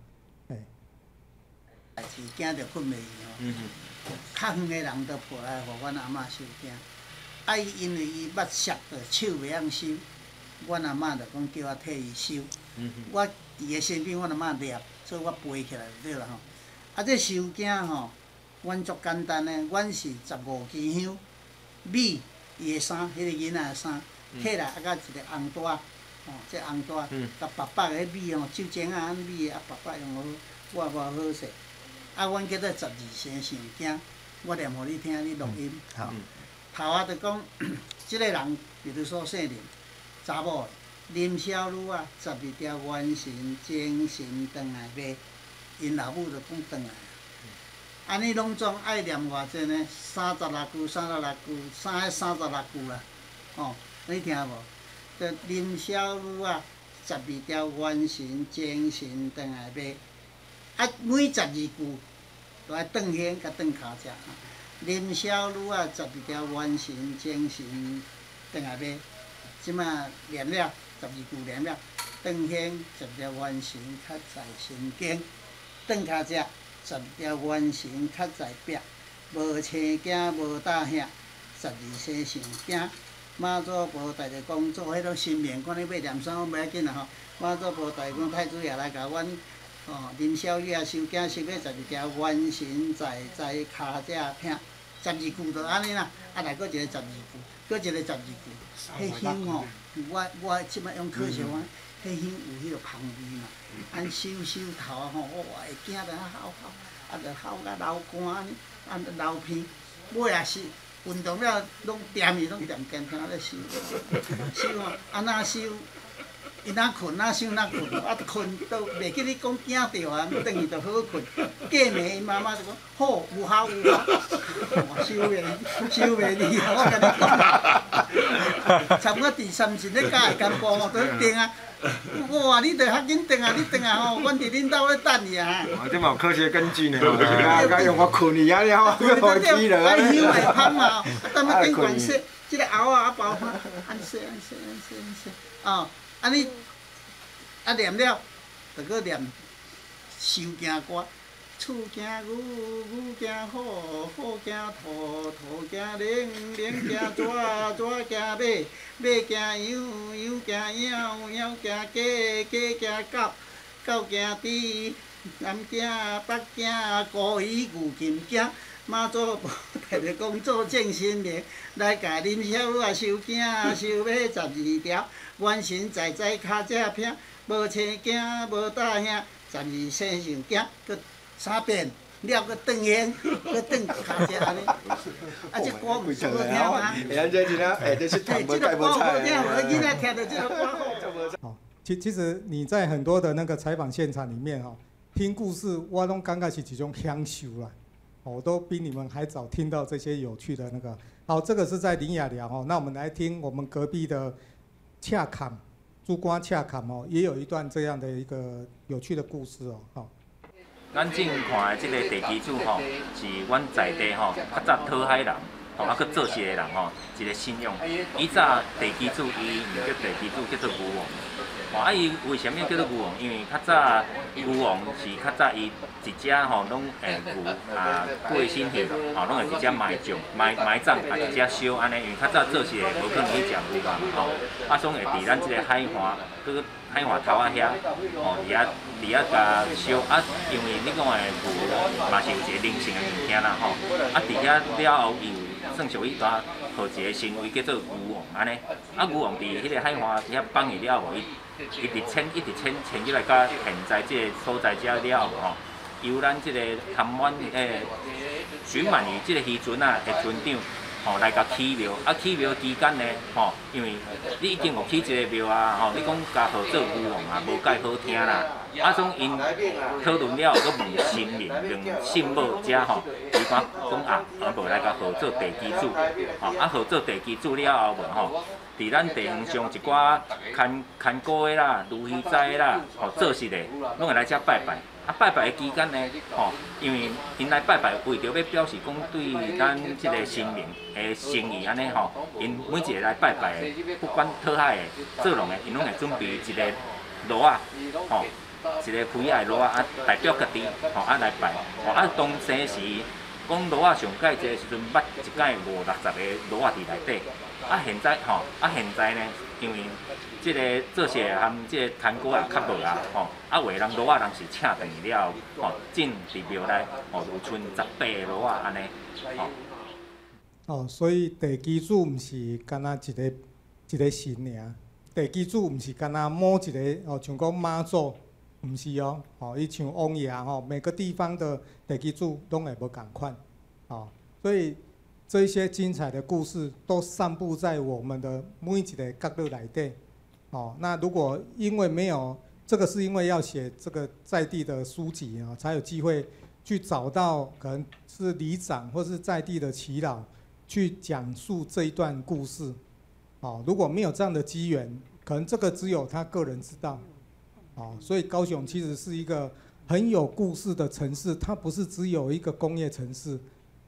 是惊着困袂去吼，较远的人都跑来互阮阿嬷收惊。啊，伊因为伊捌摔着手袂晓收，阮阿嬷就讲叫我替伊收。我伫个身边，阮阿嬷抓，所以我背起来就对啦吼。啊，这收惊吼，阮足简单的，阮是十五支香，米伊的衫，迄、那个囡仔的衫，摕来啊，甲一个红带，吼，这红带，甲白白的米吼，手剪啊，安米啊，白白用好，我我好势。啊，阮叫做十二生上惊，我念互你听，你录音。吼、嗯，头啊，就讲，即个人，比如说姓林，查某的，林小女啊，十二条元神精神转来买，因老母就讲转来。安尼拢总爱念偌济呢？三十六句，三十六句，三三十六句啦。哦，你听无？就林小女啊，十二条元神精神转来买。啊，每十二句，就爱转现，甲转骹只。林小女啊，十二条元神精神转来买。 即马念了十二句念了，转现十条完成较在心经，转脚只十条完成较在壁，无青囝无大兄，十二生上惊。妈祖菩萨就讲做迄个新年，看你要念啥无要紧啦吼。妈祖菩萨讲太子爷来甲阮吼林小雨啊收囝收要十二条完成在在骹只拼，十二句就安尼啦。啊来搁一个十二句，搁一个十二句，迄香吼，我我即摆用科学法，迄香有迄个香味嘛。按收收头啊吼，哇会惊得啊吼吼，啊着吼甲流汗安尼，啊流鼻，尾也是。运动了，拢踮伊，拢踮坚听咧收，收啊，啊哪收，伊哪困哪收哪困，啊困都袂记你讲惊着啊，转去就好困。过暝伊妈妈就讲好有效有效，收袂收袂离啊，我甲你讲，差不多第三次咧教会干部吼，都定啊。哇！你着较紧定啊！你定啊吼，阮伫恁兜咧等你啊！ 啊，这嘛有科学根据呢，啊，甲用我困去啊了，我互起了。 啊，香会香嘛，啊，等要顶悬说，即个后啊啊包花，安说安说安说安说，哦，啊你啊念了，着搁念收惊歌。厝惊牛，牛惊虎，虎惊兔，兔惊龙，龙惊蛇，蛇惊马，马惊羊，羊惊猫，猫惊鸡，鸡惊狗，狗惊猪，南惊北惊，孤鱼牛金惊。妈祖菩萨就讲做正新年，来甲林小雨啊收囝，收要十二条，完成在在骹只拼，无青囝，无大兄，十二生上惊。三遍了个转现，个转骹只安尼，啊，这歌唔错听嘛。 哎，安这真啊，哎，这是对，这个歌好听，我囡仔听着这个歌好。 好，其其实你在很多的那个采访现场里面哈，听故事，我拢感觉是一种享受啦。我都比你们还早听到这些有趣的那个。好，这个是在林雅寮哦，那我们来听我们隔壁的恰坎朱瓜恰坎哦，也有一段这样的一个有趣的故事哦，好。 咱正看的即个地基主吼，是阮在地吼较早讨海人，吼啊，佮做事的人吼，一个信仰。以早地基主伊毋叫地基主，叫做牛王。吼啊，伊为虾米叫做牛王？因为较早牛王是较早伊一只吼拢会牛啊过身去，吼拢会一只埋葬、埋埋葬啊一只烧安尼。因为较早做事的无可能去食牛肉嘛吼，啊，所以会伫咱即个海岸，佮海岸头仔遐，吼，伫遐伫遐甲烧啊，因为你讲的牛嘛是有一个灵性的物件啦吼，啊，伫遐了后伊有算属于大号一个神位叫做牛王安尼，啊，牛王伫迄个海岸遐放去了后，伊一直迁一直迁迁起来到现在即个所在遮了后吼，由咱即个潭湾诶水鳗鱼即个渔船啊的船长。吼，来甲起庙，啊起庙期间呢，吼，因为你已经有起一个庙啊，吼，你讲加号做牛王啊，无介好听啦。啊，种因讨论了后，佮问神明、问信母遮吼，伊讲讲啊，啊无来甲号做地基主，吼，啊号做地基主了后无吼，伫咱地方上一寡牵牵果的啦、如鱼斋的啦，吼做事的，拢会来遮拜拜。啊，拜拜的期间呢，吼，因为因来拜拜，为着要表示讲对咱即个神明的诚意安尼吼，因每一个来拜拜的，不管讨海的、做龙的，因拢会准备一个锣啊，吼，一个开爱锣啊，啊代表家己，吼啊来拜，吼啊当时是讲锣啊上届这时阵捌一届五六十个锣啊伫内底，啊现在吼，啊现在呢，因为即个做事含即个摊果也较无啊，吼，啊有的人锣啊人是请转去了，吼，进伫庙内，吼有剩十八个锣啊安尼，吼。 哦，所以地基主毋是干那一个一个神尔，地基主毋是干那某一个哦，像讲妈祖，毋是哦，哦，伊像王爷吼，每个地方的地基主拢会无共款，哦，所以这些精彩的故事都散布在我们的每一个角落内底。哦，那如果因为没有这个，是因为要写这个在地的书籍啊，才有机会去找到可能是里长或是在地的耆老去讲述这一段故事。哦，如果没有这样的机缘，可能这个只有他个人知道。哦，所以高雄其实是一个很有故事的城市，它不是只有一个工业城市。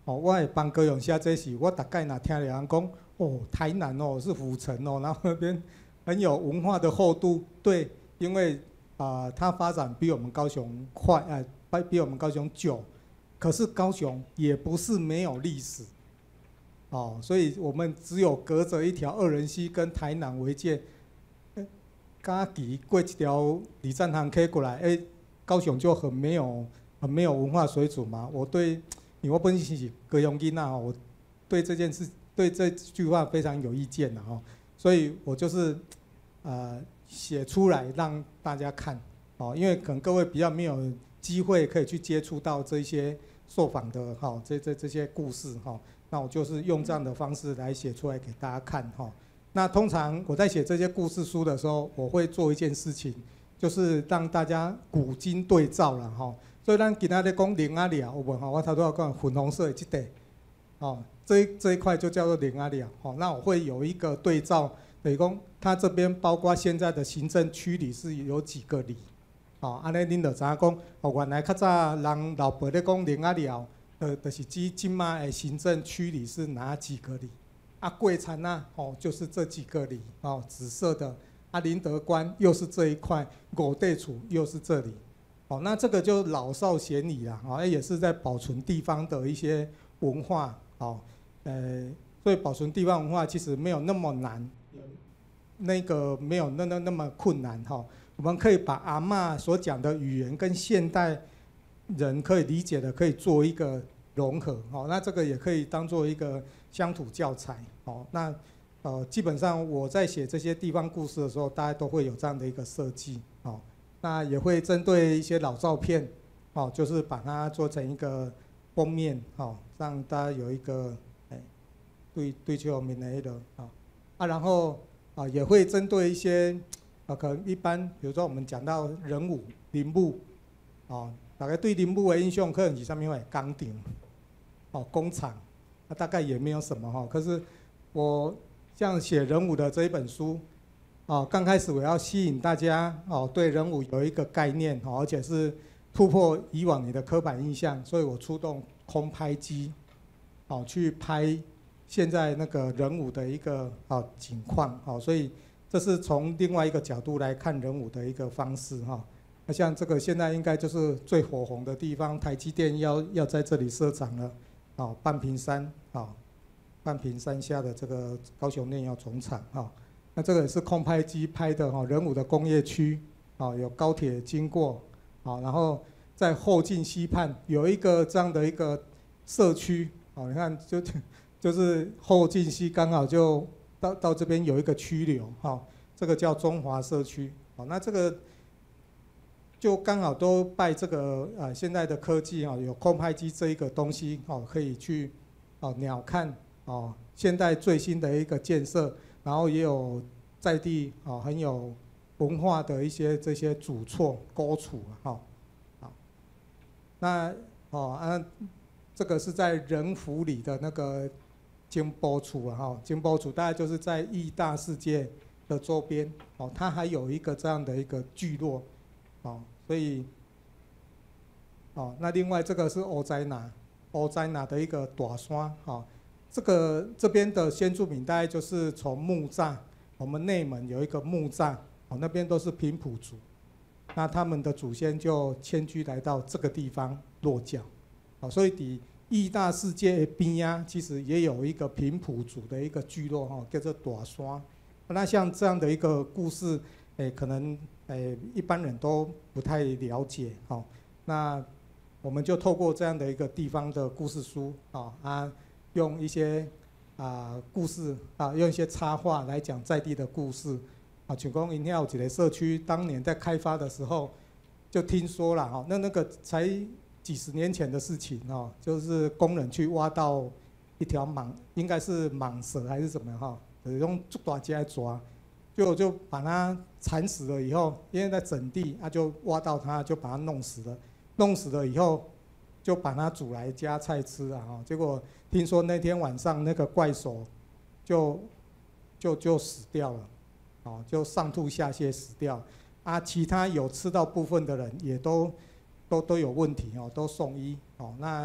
哦，我会帮高雄写这是我大概若听了人讲，哦，台南哦是府城哦，然后那边很有文化的厚度，对，因为啊、呃、它发展比我们高雄快，呃，比比我们高雄久，可是高雄也不是没有历史，哦，所以我们只有隔着一条二仁溪跟台南为界，嘉义过一条李站行 K 过来，哎、欸，高雄就很没有很没有文化水准嘛。我对，因为我本身是高雄囡仔哦，我对这件事对这句话非常有意见的哦，所以我就是呃写出来让大家看哦，因为可能各位比较没有机会可以去接触到这些受访的哈、哦、这这这些故事哈、哦，那我就是用这样的方式来写出来给大家看哈。哦那通常我在写这些故事书的时候，我会做一件事情，就是让大家古今对照啦吼。所以咱今仔日讲林仔寮，有无吼？我头拄仔讲粉红色的这块，哦，这这一块就叫做林仔寮。哦，那我会有一个对照，等于讲它这边包括现在的行政区里是有几个里，哦，安尼恁就知影讲，哦，原来较早人老辈咧讲林仔寮，呃，就是指今麦的行政区里是哪几个里？啊，桂山啊，哦，就是这几个里，哦，紫色的，啊，林德关又是这一块，五地处又是这里，哦，那这个就老少咸宜啦，哦，也是在保存地方的一些文化，哦，呃，所以保存地方文化其实没有那么难，那个没有那那那么困难哈、哦，我们可以把阿嬷所讲的语言跟现代人可以理解的，可以做一个融合，哦，那这个也可以当做一个乡土教材，哦，那呃基本上我在写这些地方故事的时候，大家都会有这样的一个设计，哦，那也会针对一些老照片，哦，就是把它做成一个封面，哦，让大家有一个哎对对球面的那个啊啊，然后啊也会针对一些啊可能一般，比如说我们讲到人武林木，哦，大概对林木的印象可能是什么？工厂。哦，工厂，啊，大概也没有什么哈。可是我像写人武的这一本书，哦，刚开始我要吸引大家哦，对人武有一个概念哦，而且是突破以往你的刻板印象，所以我出动空拍机，哦，去拍现在那个人武的一个哦景况，哦，所以这是从另外一个角度来看人武的一个方式哈。那像这个现在应该就是最火红的地方，台积电要要在这里设厂了。哦，半屏山啊，半屏山下的这个高雄炼药总厂啊，那这个也是空拍机拍的哈，仁武的工业区啊，有高铁经过啊，然后在后进溪畔有一个这样的一个社区啊，你看就就是后进溪刚好就到到这边有一个区流哈，这个叫中华社区啊，那这个。就刚好都拜这个呃现在的科技啊，有空拍机这一个东西哦，可以去哦鸟瞰哦现在最新的一个建设，然后也有在地哦很有文化的一些这些主厝古厝啊，哈，好，那哦啊这个是在仁福里的那个金波厝啊，哈，金波厝大概就是在义大世界的周边哦，它还有一个这样的一个聚落。哦，所以，哦，那另外这个是乌仔拿，乌仔拿的一个大山，哦，这个这边的先住民大概就是从木栅，我们内门有一个木栅，哦，那边都是平埔族，那他们的祖先就迁居来到这个地方落脚，哦，所以底义大世界的边啊，其实也有一个平埔族的一个聚落，哈，叫做大山。那像这样的一个故事，诶，可能。诶，一般人都不太了解，哦，那我们就透过这样的一个地方的故事书，啊啊，用一些啊故事啊，用一些插画来讲在地的故事，啊，像讲因遐有一个社区，当年在开发的时候，就听说了，哈，那那个才几十年前的事情，哦，就是工人去挖到一条蟒，应该是蟒蛇还是什么，哈，用竹大机来抓。就就把它缠死了以后，因为在整地，啊就挖到它，就把它弄死了。弄死了以后，就把它煮来加菜吃啊！哈，结果听说那天晚上那个怪手就就就死掉了，哦，就上吐下泻死掉。啊，其他有吃到部分的人也都都都有问题哦，都送医哦。那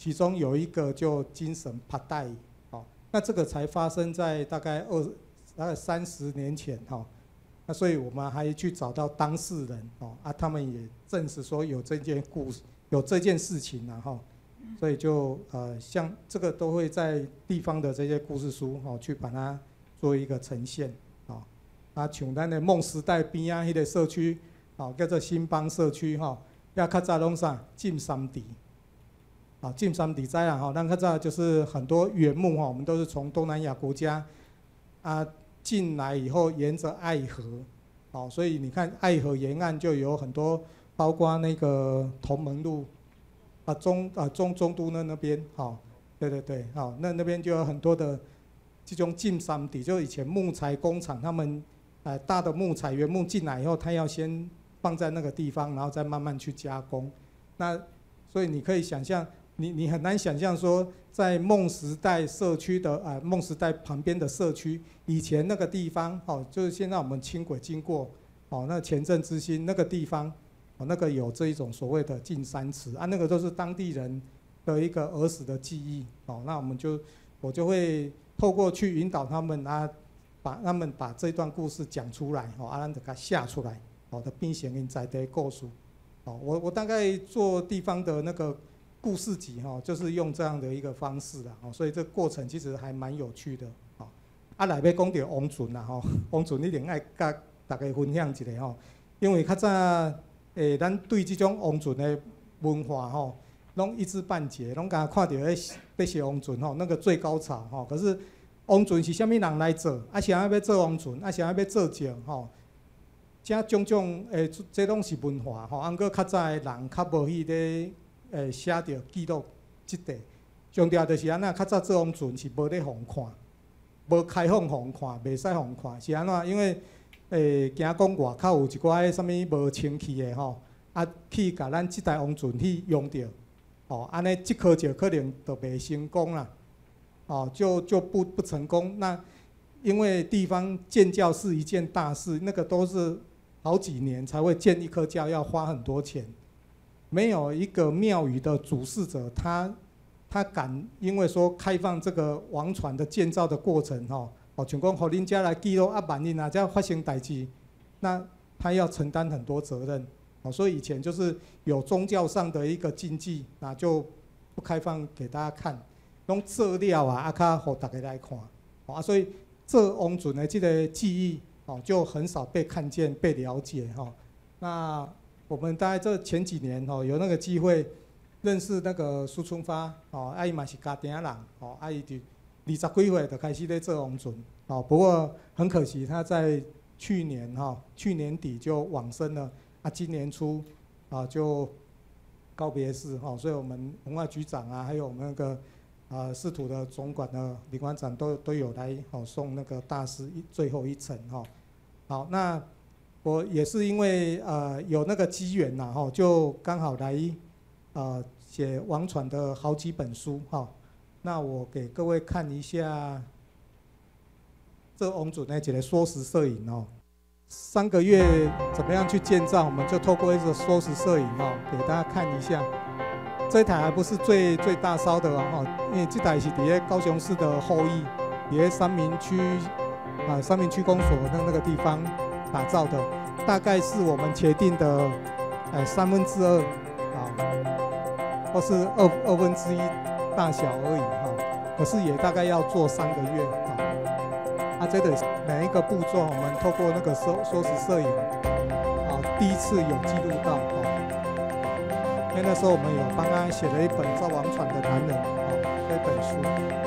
其中有一个就精神趴带，哦，那这个才发生在大概二大概三十年前哈、哦，那所以我们还去找到当事人哦啊，他们也证实说有这件故事有这件事情然后、哦，所以就呃像这个都会在地方的这些故事书哦去把它做一个呈现哦，啊像咱的梦时代边啊迄个社区哦叫做新邦社区哈，要较早拢啥浸山地。啊，进山地灾啊，哈，咱较早就是很多原木哈，我们都是从东南亚国家啊进来以后，沿着爱河，哦，所以你看爱河沿岸就有很多，包括那个同盟路，啊中啊中中都那那边，哈，对对对，好，那那边就有很多的这种进山地，就以前木材工厂他们呃大的木材原木进来以后，他要先放在那个地方，然后再慢慢去加工，那所以你可以想象。你你很难想象说，在梦时代社区的啊、呃、梦时代旁边的社区，以前那个地方哦，就是现在我们轻轨经过哦，那前镇之星那个地方哦，那个有这一种所谓的进山池啊，那个都是当地人的一个儿时的记忆哦，那我们就我就会透过去引导他们啊，把他们把这段故事讲出来哦，啊，咱就给它写出来哦，的变成因在地故事哦，我我大概做地方的那个。故事集哈，就是用这样的一个方式啦，所以这个过程其实还蛮有趣的。啊，来要讲到王船啦吼，王船一定爱甲大家分享一下吼，因为较早诶，咱对这种王船的文化吼，拢一知半解，拢敢看到迄那些王船吼，那个最高潮吼。可是王船是啥物人来做？啊，谁要做王船？啊，谁要做桥吼？这种种诶，这拢是文化吼。啊，毋过较早的人较无去咧。诶，写着记录即块，重要就是安那，较早做王船是无咧互看，无开放互看，袂使互看，是安怎？因为诶，惊讲外口有一寡迄啥物无清气的吼，啊，去甲咱即台王船去用着，哦，安尼即颗石可能就袂成功啦，哦，就就不不成功。那因为地方建教是一件大事，那个都是好几年才会建一颗教，要花很多钱。没有一个庙宇的主事者，他他敢因为说开放这个王船的建造的过程，吼，哦，像讲，互恁家来记录啊，万一哪家发生代志，那他要承担很多责任，哦，所以以前就是有宗教上的一个禁忌，那就不开放给大家看，拢做了啊，啊，较互大家来看，啊，所以做王船的这个记忆，哦，就很少被看见、被了解，哈，那。我们大概这前几年哦，有那个机会认识那个苏春发哦，啊伊嘛是家庭人哦，啊伊就二十几岁就开始在做王船哦，不过很可惜他在去年哈、哦，去年底就往生了，啊今年初啊就告别式哈、哦，所以我们文化局长啊，还有我们那个啊市土的总管的林馆长都都有来哦送那个大师一最后一程哈、哦，好那。我也是因为呃有那个机缘呐，哈，就刚好来呃写王船的好几本书哈。那我给各位看一下这王船的一个缩时摄影哦。三个月怎么样去建造，我们就透过一个缩时摄影哦，给大家看一下。这台还不是最最大烧的哦，因为这台是伫高雄市的后裔，伫三民区啊三民区公所那那个地方。打造的大概是我们决定的，哎三分之二啊，或是二二分之一大小而已哈。可是也大概要做三个月啊。啊，这个每一个步骤，我们透过那个缩缩时摄影啊，第一次有记录到啊。因为那时候我们有帮他写了一本《造王船的男人》啊这本书。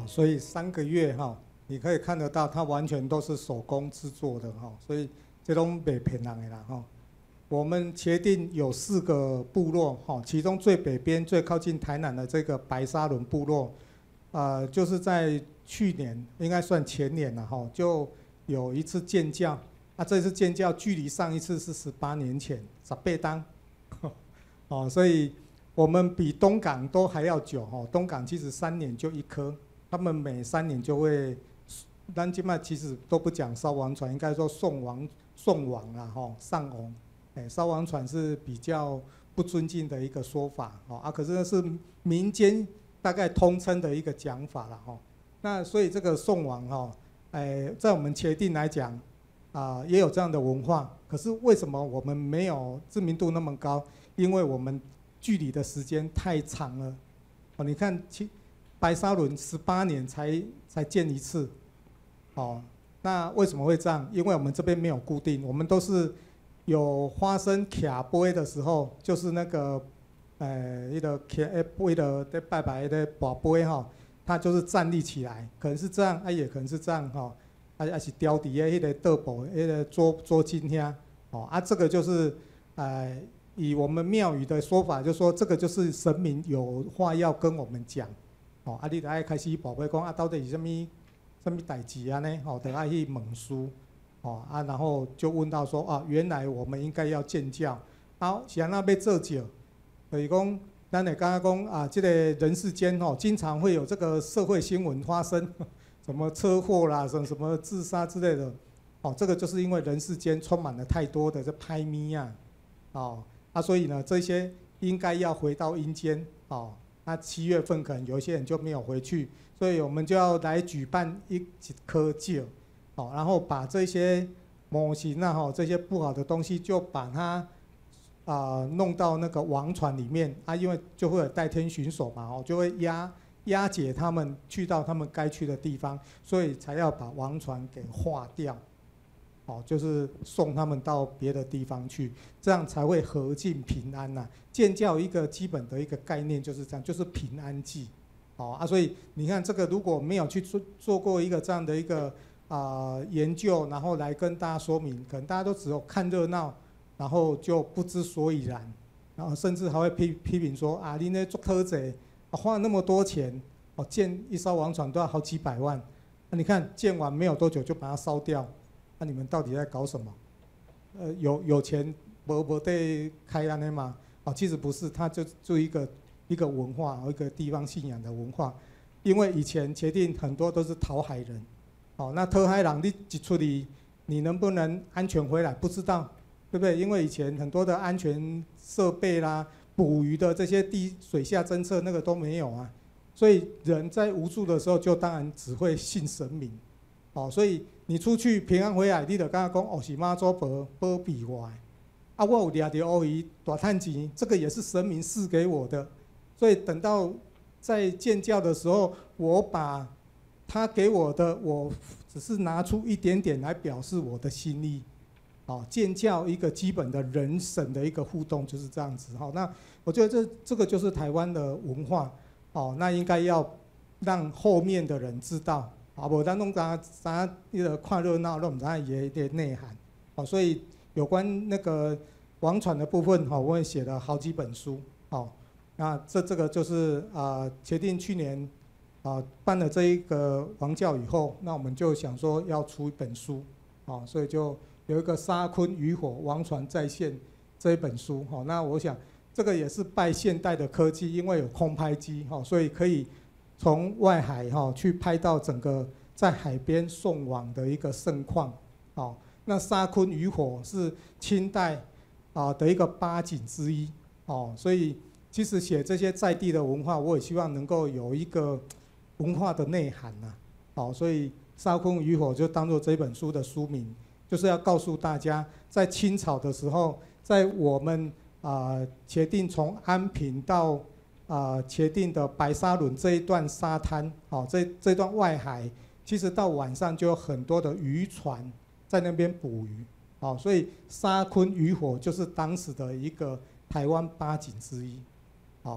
所以三个月哈、哦，你可以看得到它完全都是手工制作的哈、哦，所以这种北偏人的啦哈。我们茄萣有四个部落哈，其中最北边最靠近台南的这个白沙仑部落，呃，就是在去年应该算前年了哈，就有一次建教，啊，这次建教距离上一次是十八年前，十八当，哦，所以我们比东港都还要久哈，东港其实三年就一颗，他们每三年就会，咱今麦其实都不讲烧王船，应该说送王送王啦哈，上王。哎，烧王船是比较不尊敬的一个说法，哦啊，可是那是民间大概通称的一个讲法了哈。那所以这个送王哈，哎，在我们茄萣来讲，啊、呃、也有这样的文化。可是为什么我们没有知名度那么高？因为我们距离的时间太长了。哦，你看，其白沙仑十八年才才建一次，哦，那为什么会这样？因为我们这边没有固定，我们都是。有花生卡杯的时候，就是那个，呃，那个卡杯的在拜拜的宝杯哈，它就是站立起来，可能是这样，啊也可能是这样哈，啊啊是吊底的那个桌布，那个桌桌巾遐，哦啊这个就是，呃以我们庙宇的说法，就说这个就是神明有话要跟我们讲，哦啊你得爱开始宝贝讲啊到底是什么什么代志啊呢？哦得爱去问事。哦啊，然后就问到说啊，原来我们应该要建教，好，是安那要做教，就是讲，咱会刚刚讲啊，这个人世间哦，经常会有这个社会新闻发生，什么车祸啦，什么什么自杀之类的，哦，这个就是因为人世间充满了太多的这拍咪啊，哦啊，所以呢，这些应该要回到阴间哦。那七月份可能有一些人就没有回去，所以我们就要来举办一一颗教。哦，然后把这些模型啊，哈，这些不好的东西就把它啊、呃、弄到那个王船里面啊，因为就会有代天巡守嘛，哦，就会押押解他们去到他们该去的地方，所以才要把王船给化掉，哦，就是送他们到别的地方去，这样才会和尽平安呐、啊。建教一个基本的一个概念就是这样，就是平安祭，哦啊，所以你看这个如果没有去做做过一个这样的一个。啊、呃，研究，然后来跟大家说明，可能大家都只有看热闹，然后就不知所以然，然后甚至还会批批评说啊，你那做特贼，啊，花了那么多钱，哦，建一艘王船都要好几百万，那、啊、你看建完没有多久就把它烧掉，那、啊、你们到底在搞什么？呃，有有钱没没得开安的吗？哦，其实不是，它就就一个一个文化，一个地方信仰的文化，因为以前茄萣很多都是讨海人。哦，那讨海人你一出去，你能不能安全回来？不知道，对不对？因为以前很多的安全设备啦、捕鱼的这些地水下侦测那个都没有啊，所以人在无助的时候就当然只会信神明。哦，所以你出去平安回来，你就跟他讲哦是妈祖保保庇我的，啊我有抓到乌鱼大赚钱，这个也是神明赐给我的，所以等到在建教的时候，我把他给我的，我只是拿出一点点来表示我的心意。哦，建教一个基本的人神的一个互动就是这样子。好，那我觉得这这个就是台湾的文化。哦，那应该要让后面的人知道。啊，无咱弄咱咱那个看热闹，那我们咱也得内涵。哦，所以有关那个王船的部分，哈，我也写了好几本书。哦，那这这个就是啊，决定去年。啊，办了这一个王教以后，那我们就想说要出一本书，啊，所以就有一个沙昆渔火王船再现这一本书，哈，那我想这个也是拜现代的科技，因为有空拍机，哈，所以可以从外海哈去拍到整个在海边送往的一个盛况，啊，那沙昆渔火是清代啊的一个八景之一，哦，所以其实写这些在地的文化，我也希望能够有一个。文化的内涵呐、啊，好，所以沙昆渔火就当做这本书的书名，就是要告诉大家，在清朝的时候，在我们啊茄萣从安平到啊茄萣的白沙仑这一段沙滩，哦，这这段外海，其实到晚上就有很多的渔船在那边捕鱼，哦，所以沙昆渔火就是当时的一个台湾八景之一，哦。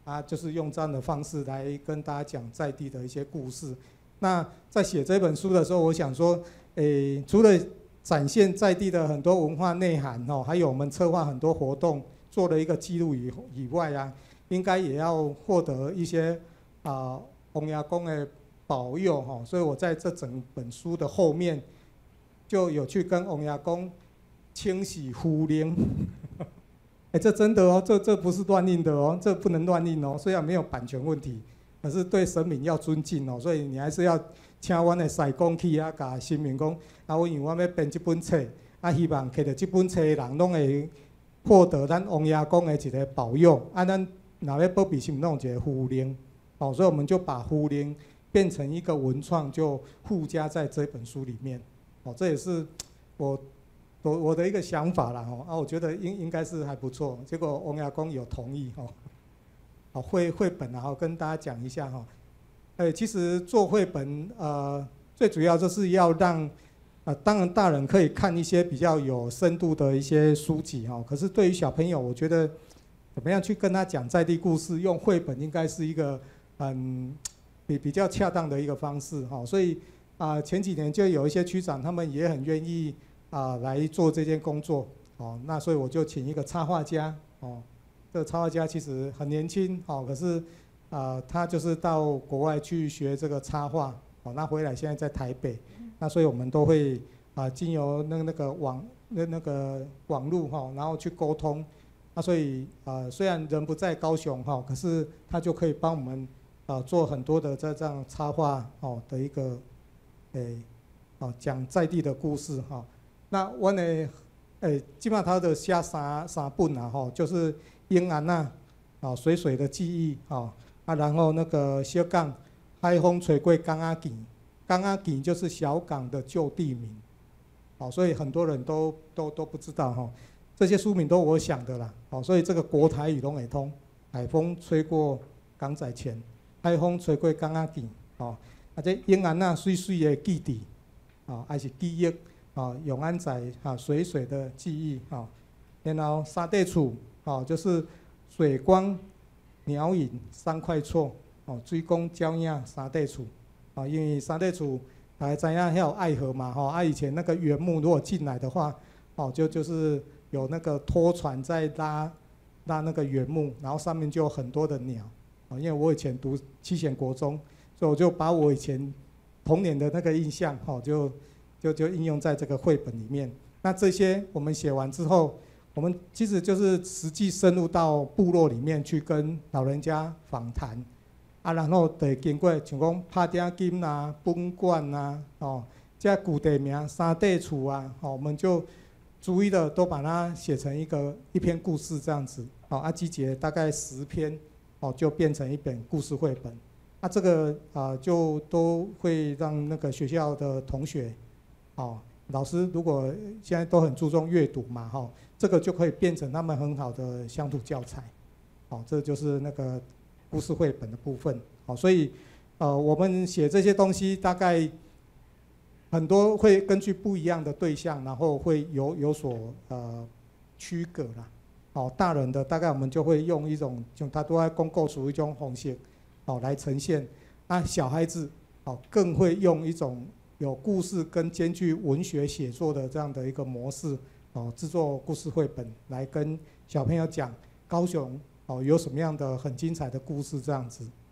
啊，就是用这样的方式来跟大家讲在地的一些故事。那在写这本书的时候，我想说，诶，除了展现在地的很多文化内涵哦，还有我们策划很多活动，做了一个记录以以外啊，应该也要获得一些啊王爷公的保佑哈。所以我在这整本书的后面，就有去跟王爷公清洗福灵。哎，这真的哦，这这不是乱印的哦，这不能乱印哦。虽然没有版权问题，可是对神明要尊敬哦，所以你还是要请阮的师公去啊，甲神明讲，啊，我因为我要编这本册，啊，希望摕到这本册的人拢会获得咱王爷公的一个保佑，啊，咱若要保庇神明，弄一个福灵，哦，所以我们就把福灵变成一个文创，就附加在这本书里面，哦，这也是我。我我的一个想法啦，吼啊，我觉得应应该是还不错。结果王爷公有同意，吼，好绘绘本啊，跟大家讲一下哈。哎，其实做绘本，呃，最主要就是要让，呃，当然大人可以看一些比较有深度的一些书籍哈。可是对于小朋友，我觉得怎么样去跟他讲在地故事，用绘本应该是一个嗯比比较恰当的一个方式哈。所以啊、呃，前几年就有一些区长他们也很愿意。啊，来做这件工作，哦，那所以我就请一个插画家，哦，这个插画家其实很年轻，哦，可是，啊，他就是到国外去学这个插画，哦，那回来现在在台北，那所以我们都会啊，经由那那个网那那个网路哈，然后去沟通，那所以啊，虽然人不在高雄哈，可是他就可以帮我们啊做很多的这这样插画哦的一个，诶，啊讲在地的故事哈。那我呢，诶，基本上他的写三三本啊，吼，就是英安呐，啊，水水的记忆，啊，啊，然后那个小港，海风吹过港仔墘，港仔墘就是小港的旧地名，好，所以很多人都都都不知道哈，这些书名都我想的啦，好，所以这个国台语拢会通，海风吹过港仔前，海风吹过港仔墘，哦，啊，这英安呐水水的记忆，啊，还是记忆。啊，永安仔啊，水水的记忆啊，然后沙地厝啊，就是水光鸟影三块厝哦，水光鸟影沙地厝啊，因为沙地厝大家知影还有爱河嘛，哈，啊以前那个原木如果进来的话，哦就就是有那个拖船在拉拉那个原木，然后上面就有很多的鸟啊，因为我以前读七贤国中，所以我就把我以前童年的那个印象哈就。就就应用在这个绘本里面。那这些我们写完之后，我们其实就是实际深入到部落里面去跟老人家访谈，啊，然后得经过像讲拍点金啊、本馆啊、哦，这古地名、三地厝啊，哦，我们就逐一的都把它写成一个一篇故事这样子，哦，啊，集结大概十篇，哦，就变成一本故事绘本。啊，这个啊，就都会让那个学校的同学。哦，老师如果现在都很注重阅读嘛，哈、哦，这个就可以变成他们很好的乡土教材，哦，这就是那个故事绘本的部分，哦，所以，呃，我们写这些东西大概很多会根据不一样的对象，然后会有有所呃区隔啦，哦，大人的大概我们就会用一种就他都在公构属一种方式，哦来呈现，那小孩子哦更会用一种。有故事跟兼具文学写作的这样的一个模式，哦，制作故事绘本来跟小朋友讲高雄哦有什么样的很精彩的故事这样子，